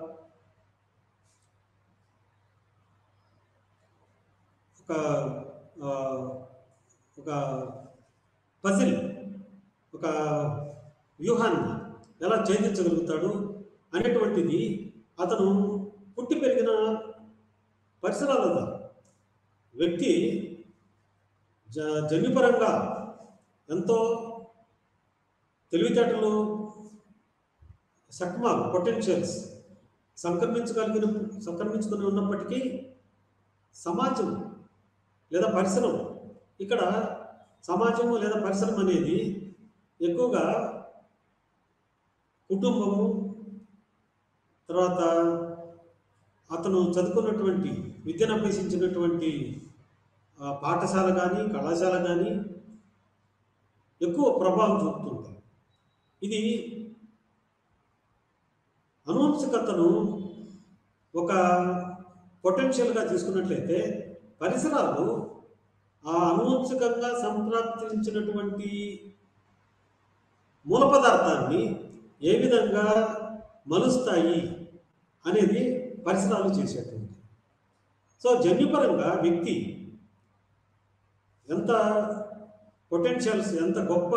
ఒక ఒక పజిల్, ఒక వ్యూహాన్ని ఎలా ఛేదించగలుగుతాడు అనేటువంటిది అతను పుట్టి పెరిగిన పరిసరాల వ్యక్తి జ జన్యుపరంగా ఎంతో తెలివితేటలు, సక్మాలు, పొటెన్షియల్స్ సంక్రమించగలిగిన సంక్రమించుకుని ఉన్నప్పటికీ సమాజం లేదా పరిసరం, ఇక్కడ సమాజము లేదా పరిసరం అనేది ఎక్కువగా కుటుంబము, తర్వాత అతను చదువుకున్నటువంటి విద్యను అభ్యసించినటువంటి పాఠశాల కానీ కళాశాల కానీ ఎక్కువ ప్రభావం చూపుతుంది. ఇది అనువంశికతను ఒక పొటెన్షియల్గా తీసుకున్నట్లయితే పరిసరాలు ఆ అనువంశికంగా సంప్రాప్తించినటువంటి మూల పదార్థాన్ని ఏ విధంగా మలుస్తాయి అనేది పరిసరాలు చేసేటువంటి. సో జన్యుపరంగా వ్యక్తి ఎంత పొటెన్షియల్స్, ఎంత గొప్ప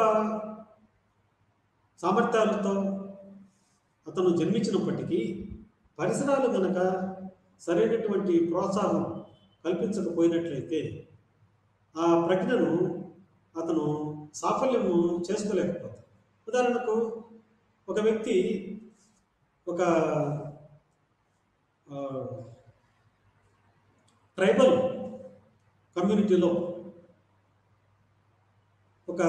సామర్థ్యాలతో అతను జన్మించినప్పటికీ పరిసరాలు కనుక సరైనటువంటి ప్రోత్సాహం కల్పించకపోయినట్లయితే ఆ ప్రజ్ఞను అతను సాఫల్యము చేసుకోలేకపోతాడు. ఉదాహరణకు ఒక వ్యక్తి ఒక ట్రైబల్ కమ్యూనిటీలో ఒక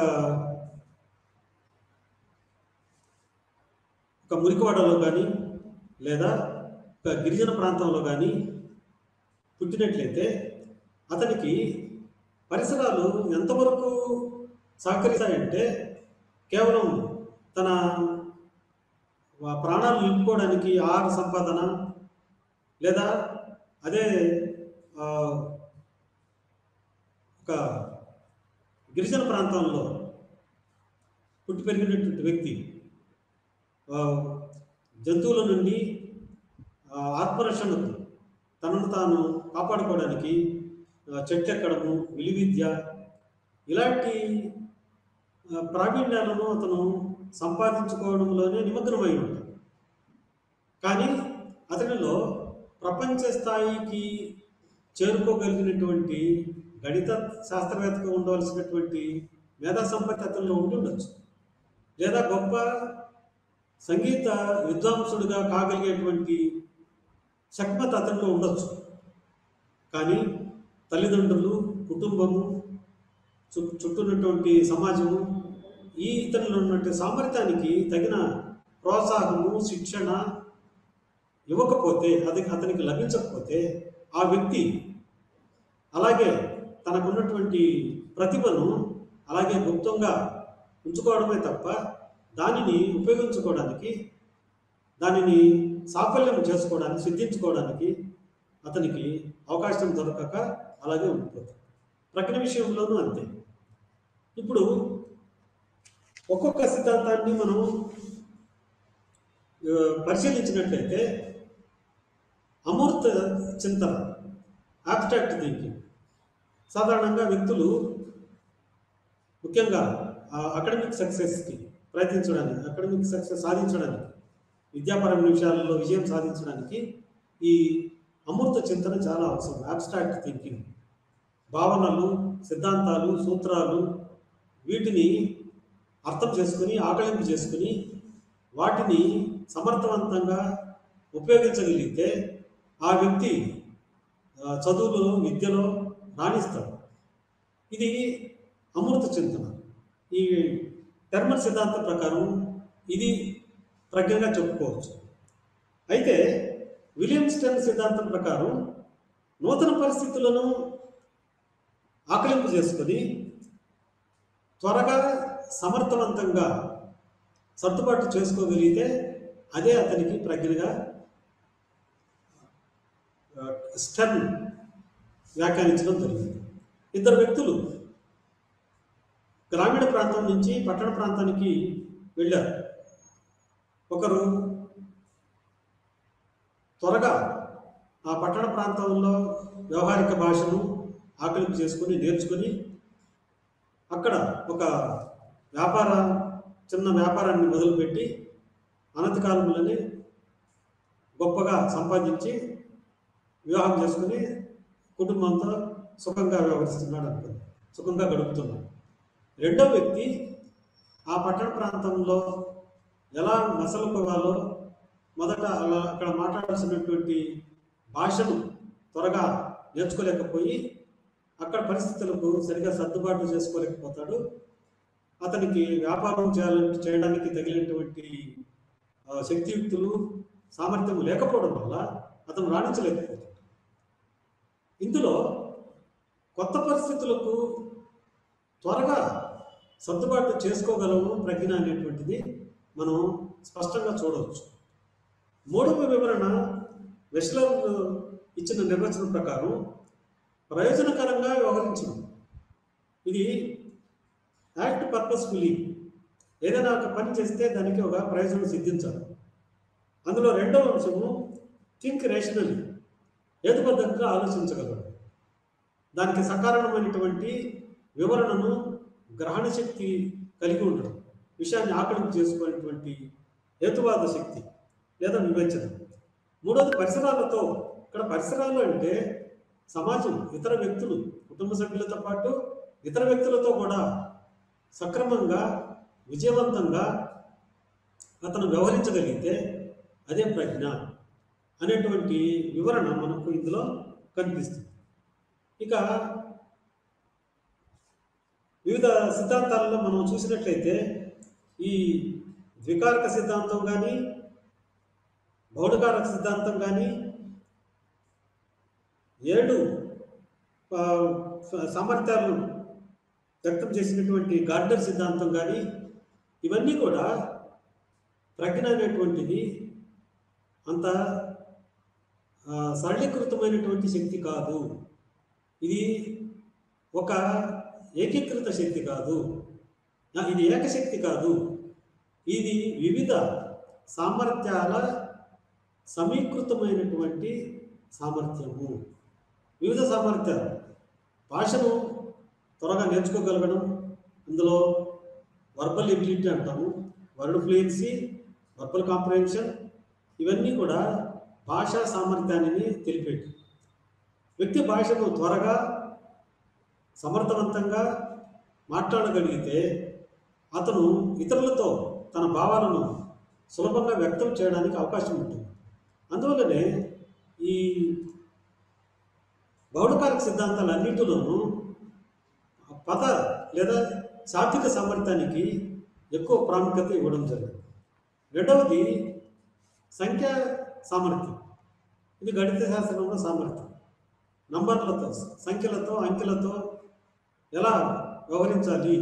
ఒక మురికివాడలో కానీ లేదా ఒక గిరిజన ప్రాంతంలో కానీ పుట్టినట్లయితే అతనికి పరిసరాలు ఎంతవరకు సహకరిస్తాయంటే కేవలం తన ప్రాణాలు నిలుపుకోవడానికి ఆహార సంపాదన, లేదా అదే ఒక గిరిజన ప్రాంతంలో పుట్టి పెరిగినటువంటి వ్యక్తి జంతువుల నుండి ఆత్మరక్షణకు తనను తాను కాపాడుకోవడానికి చెట్టెక్కడము, విలువిద్య ఇలాంటి ప్రావీణ్యాలను అతను సంపాదించుకోవడంలోనే నిమగ్నమై ఉంటాడు. కానీ అతనిలో ప్రపంచ స్థాయికి చేరుకోగలిగినటువంటి గణిత శాస్త్రవేత్తగా ఉండవలసినటువంటి మేధా సంపత్తి అతనిలో ఉండి ఉండొచ్చు, లేదా గొప్ప సంగీత విద్వాంసుడిగా కాగలిగేటువంటి శక్మత అతనిలో ఉండొచ్చు. కానీ తల్లిదండ్రులు, కుటుంబము, చుట్టూన్నటువంటి సమాజము ఈ ఇతరులు ఉన్నటువంటి సామర్థ్యానికి తగిన ప్రోత్సాహము, శిక్షణ ఇవ్వకపోతే, అది అతనికి లభించకపోతే ఆ వ్యక్తి అలాగే తనకున్నటువంటి ప్రతిభను అలాగే గుప్తంగా ఉంచుకోవడమే తప్ప దానిని ఉపయోగించుకోవడానికి, దానిని సాఫల్యం చేసుకోవడానికి, సిద్ధించుకోవడానికి అతనికి అవకాశం దొరకక అలాగే ఉండిపోతుంది. ప్రజ్ఞ విషయంలోనూ అంతే. ఇప్పుడు ఒక్కొక్క సిద్ధాంతాన్ని మనం పరిశీలించినట్లయితే అమూర్త చింతన, ఆబ్స్ట్రాక్ట్ థింకింగ్, సాధారణంగా వ్యక్తులు ముఖ్యంగా అకాడమిక్ సక్సెస్కి ప్రయత్నించడానికి, అకాడమిక్ సక్సెస్ సాధించడానికి, విద్యాపరమైన విషయాలలో విజయం సాధించడానికి ఈ అమూర్త చింతన చాలా అవసరం. ఆబ్స్ట్రాక్ట్ థింకింగ్, భావనలు, సిద్ధాంతాలు, సూత్రాలు, వీటిని అర్థం చేసుకుని, ఆకలింపు చేసుకుని వాటిని సమర్థవంతంగా ఉపయోగించగలిగితే ఆ వ్యక్తి చదువులో, విద్యలో రాణిస్తాడు. ఇది అమూర్త చింతన. ఈ టెర్మర్ సిద్ధాంతం ప్రకారం ఇది ప్రజ్ఞగా చెప్పుకోవచ్చు. అయితే విలియమ్స్టన్ సిద్ధాంతం ప్రకారం నూతన పరిస్థితులను ఆకలింపు చేసుకొని త్వరగా సమర్థవంతంగా సర్దుబాటు చేసుకోగలిగితే అదే అతనికి ప్రజ్ఞగా స్టర్న్ వ్యాఖ్యానించడం జరిగింది. ఇద్దరు వ్యక్తులు గ్రామీణ ప్రాంతం నుంచి పట్టణ ప్రాంతానికి వెళ్ళారు. ఒకరు త్వరగా ఆ పట్టణ ప్రాంతంలో వ్యవహారిక భాషను ఆకలింపు చేసుకొని నేర్చుకొని అక్కడ ఒక వ్యాపార చిన్న వ్యాపారాన్ని మొదలుపెట్టి అనతి కాలంలోనే గొప్పగా సంపాదించి వివాహం చేసుకుని కుటుంబంతో సుఖంగా వ్యవహరిస్తున్నాడు అనుకుంది, సుఖంగా గడుపుతున్నాడు. రెండో వ్యక్తి ఆ పట్టణ ప్రాంతంలో ఎలా మసలుకోవాలో, మొదట అలా అక్కడ మాట్లాడాల్సినటువంటి భాషను త్వరగా నేర్చుకోలేకపోయి అక్కడ పరిస్థితులకు సరిగా సర్దుబాటు చేసుకోలేకపోతాడు. అతనికి వ్యాపారం చేయాలని చేయడానికి తగిలినటువంటి శక్తియుక్తులు, సామర్థ్యం లేకపోవడం వల్ల అతను రాణించలేకపోతాడు. ఇందులో కొత్త పరిస్థితులకు త్వరగా సర్దుబాటు చేసుకోగలము ప్రజ్ఞ అనేటువంటిది మనం స్పష్టంగా చూడవచ్చు. మూడవ వివరణ వెస్లర్ ఇచ్చిన నిర్వచనం ప్రకారం ప్రయోజనకరంగా వ్యవహరించడం. ఇది యాక్ట్ పర్పస్ఫుల్లీ, ఏదైనా ఒక పని చేస్తే దానికి ఒక ప్రయోజనం సిద్ధించాలి. అందులో రెండవ అంశము థింక్ రేషనల్లీ, హేతుబద్ధంగా ఆలోచించగలడు. దానికి సకారణమైనటువంటి వివరణను, గ్రహణ శక్తి కలిగి ఉండడం, విషయాన్ని ఆకలింపు చేసుకునేటువంటి హేతువాద శక్తి లేదా వివేచన. మూడవది పరిసరాలతో. ఇక్కడ పరిసరాలు అంటే సమాజం, ఇతర వ్యక్తులు, కుటుంబ సభ్యులతో పాటు ఇతర వ్యక్తులతో కూడా సక్రమంగా, విజయవంతంగా అతను వ్యవహరించగలిగితే అదే ప్రజ్ఞ అనేటువంటి వివరణ మనకు ఇందులో కనిపిస్తుంది. ఇక వివిధ సిద్ధాంతాలలో మనం చూసినట్లయితే ఈ ద్వికారక సిద్ధాంతం కానీ, బౌఢకారక సిద్ధాంతం కానీ, ఏడు సామర్థ్యాలను వ్యక్తం చేసినటువంటి గార్డర్ సిద్ధాంతం కానీ, ఇవన్నీ కూడా ప్రజ్ఞ అనేటువంటిది అంత సరళీకృతమైనటువంటి శక్తి కాదు. ఇది ఒక ఏకీకృత శక్తి కాదు, ఇది ఏకశక్తి కాదు. ఇది వివిధ సామర్థ్యాల సమీకృతమైనటువంటి సామర్థ్యము. వివిధ సామర్థ్యాలు, భాషను త్వరగా నేర్చుకోగలగడం, అందులో వర్బల్ ఎబిలిటీ అంటాము, వర్డ్ ఫ్లూయెన్సీ, వర్బల్ కాంప్రహెన్షన్, ఇవన్నీ కూడా భాషా సామర్థ్యాన్ని తెలిపేవి. వ్యక్తి భాషను త్వరగా సమర్థవంతంగా మాట్లాడగలిగితే అతను ఇతరులతో తన భావాలను సులభంగా వ్యక్తం చేయడానికి అవకాశం ఉంటుంది. అందువల్లనే ఈ బౌఢకారక సిద్ధాంతాలన్నింటిలోనూ పద లేదా శాబ్దిక సామర్థ్యానికి ఎక్కువ ప్రాముఖ్యత ఇవ్వడం జరిగింది. రెండవది సంఖ్యా సామర్థ్యం. ఇది గణిత శాస్త్రంలో సామర్థ్యం. నంబర్లతో, సంఖ్యలతో, అంకెలతో ఎలా వ్యవహరించాలి.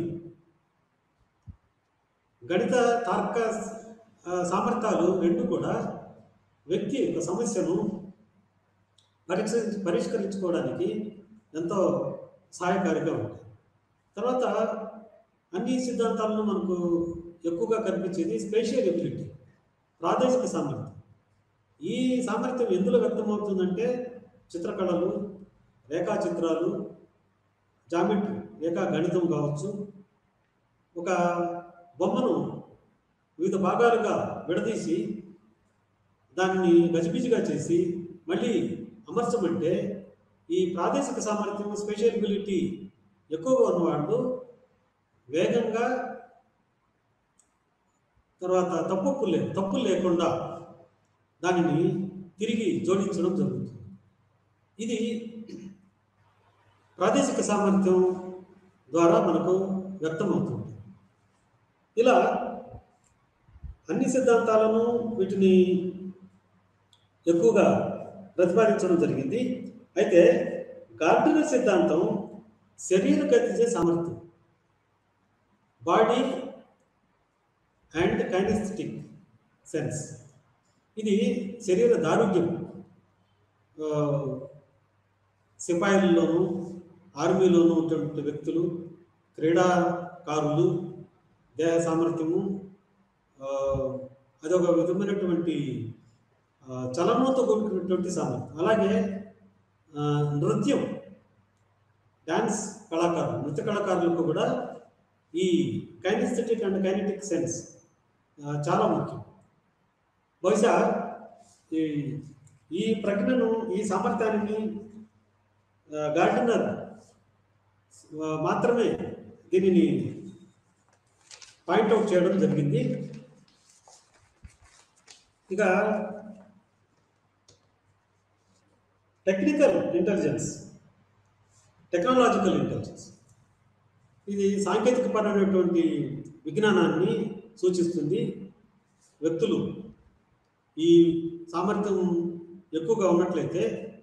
గణిత తార్క సామర్థ్యాలు రెండు కూడా వ్యక్తి ఒక సమస్యను పరిష్కరించి పరిష్కరించుకోవడానికి ఎంతో సహాయకారిగా ఉంటాయి. తర్వాత అన్ని సిద్ధాంతాలను మనకు ఎక్కువగా కనిపించేది స్పేషియల్ ఎబిలిటీ, ప్రాదేశిక సామర్థ్యం. ఈ సామర్థ్యం ఎందులో వ్యక్తమవుతుందంటే చిత్రకళలు, రేఖాచిత్రాలు, జామెట్రీ, రేఖా గణితం కావచ్చు. ఒక బొమ్మను వివిధ భాగాలుగా విడదీసి దాన్ని గజిబిజిగా చేసి మళ్ళీ అమర్చమంటే ఈ ప్రాదేశిక సామర్థ్యం, స్పెషల్ ఎబిలిటీ ఎక్కువగా ఉన్నవాళ్ళు వేగంగా, తర్వాత తప్పు లే తప్పులు లేకుండా దానిని తిరిగి జోడించడం జరుగుతుంది. ఇది ప్రాదేశిక సామర్థ్యం ద్వారా మనకు వ్యక్తమవుతుంది. ఇలా అన్ని సిద్ధాంతాలను వీటిని ఎక్కువగా ప్రతిపాదించడం జరిగింది. అయితే గార్డనర్ సిద్ధాంతం శరీర గతించే సామర్థ్యం, బాడీ అండ్ కైనెస్థెటిక్ సెన్స్. ఇది శరీర దారుఢ్యం. సిపాయిల్లోనూ ఆర్మీలోనూ ఉన్నటువంటి వ్యక్తులు, క్రీడాకారులు దేహ సామర్థ్యము, అదొక విధమైనటువంటి చలనంతో కూడుకున్నటువంటి సామర్థ్యం. అలాగే నృత్యం, డ్యాన్స్ కళాకారులు, నృత్య కళాకారులకు కూడా ఈ కైనెస్థెటిక్ అండ్ కైనెటిక్ సెన్స్ చాలా ముఖ్యం. బహుశా ఈ ఈ ప్రజ్ఞను, ఈ సామర్థ్యాన్ని గార్డనర్ మాత్రమే దీనిని పాయింట్అవుట్ చేయడం జరిగింది. ఇక టెక్నికల్ ఇంటెలిజెన్స్, టెక్నాలజికల్ ఇంటెలిజెన్స్, ఇది సాంకేతికపరమైనటువంటి విజ్ఞానాన్ని సూచిస్తుంది. వ్యక్తులు ఈ సామర్థ్యం ఎక్కువగా ఉన్నట్లయితే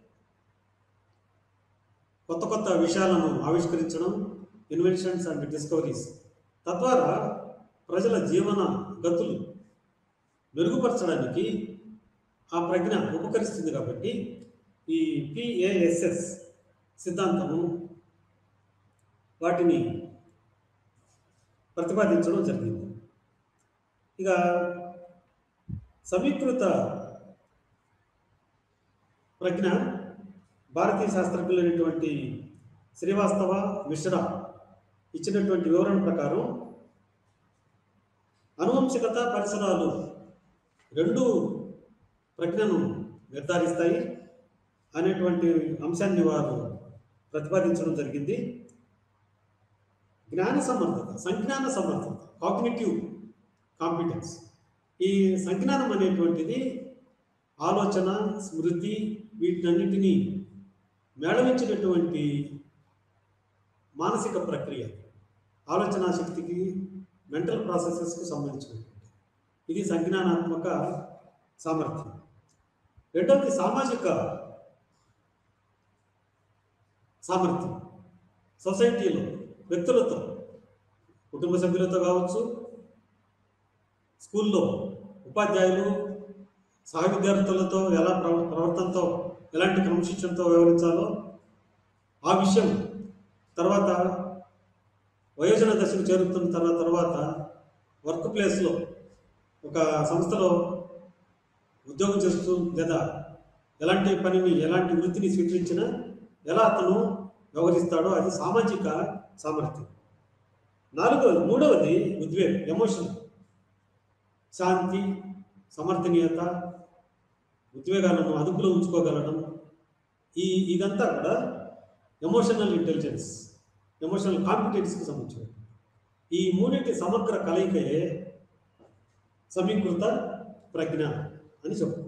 కొత్త కొత్త విషయాలను ఆవిష్కరించడం, ఇన్వెన్షన్స్ అండ్ డిస్కవరీస్, తద్వారా ప్రజల జీవన గతులు మెరుగుపరచడానికి ఆ ప్రజ్ఞ ఉపకరిస్తుంది. కాబట్టి ఈ పిఏఎస్ఎస్ సిద్ధాంతము వాటిని ప్రతిపాదించడం జరిగింది. ఇక సమీకృత ప్రజ్ఞ భారతీయ శాస్త్రజ్ఞులైనటువంటి శ్రీవాస్తవ, మిశ్రా ఇచ్చినటువంటి వివరణ ప్రకారం అనువంశికత, పరిసరాలు రెండు ప్రజ్ఞను నిర్ధారిస్తాయి అనేటువంటి అంశాన్ని వారు ప్రతిపాదించడం జరిగింది. జ్ఞాన సమర్థత, సంజ్ఞాన సమర్థత, కాగ్నిటివ్ కాంపిటెన్స్. ఈ సంజ్ఞానం అనేటువంటిది ఆలోచన, స్మృతి, వీటన్నిటినీ మేళవించినటువంటి మానసిక ప్రక్రియ, ఆలోచన శక్తికి, మెంటల్ ప్రాసెసెస్కు సంబంధించినటువంటి ఇది సంజ్ఞానాత్మక సామర్థ్యం. రెండవది సామాజిక సామర్థ్యం. సొసైటీలో వ్యక్తులతో, కుటుంబ సభ్యులతో కావచ్చు, స్కూల్లో ఉపాధ్యాయులు సహ విద్యార్థులతో ఎలా ప్రవ ప్రవర్తనతో ఎలాంటి క్రమశిక్షణతో వ్యవహరించాలో ఆ విషయం, తర్వాత వయోజన దశకు చేరుతున్న తర్వాత తర్వాత వర్క్ ప్లేస్లో ఒక సంస్థలో ఉద్యోగం చేస్తూ లేదా ఎలాంటి పనిని, ఎలాంటి వృత్తిని స్వీకరించినా ఎలా అతను వ్యవహరిస్తాడో అది సామాజిక సామర్థ్యం. నాలుగవది మూడవది ఉద్వేగం, ఎమోషన్, శాంతి, సమర్థనీయత, ఉద్వేగాలను అదుపులో ఉంచుకోగలడం. ఈ ఇదంతా కూడా ఎమోషనల్ ఇంటెలిజెన్స్, ఎమోషనల్ కాంపిటెన్స్కి సంబంధించినది. ఈ మూడింటి సమగ్ర కలయికయే సమీకృత ప్రజ్ఞ అని చెప్పు.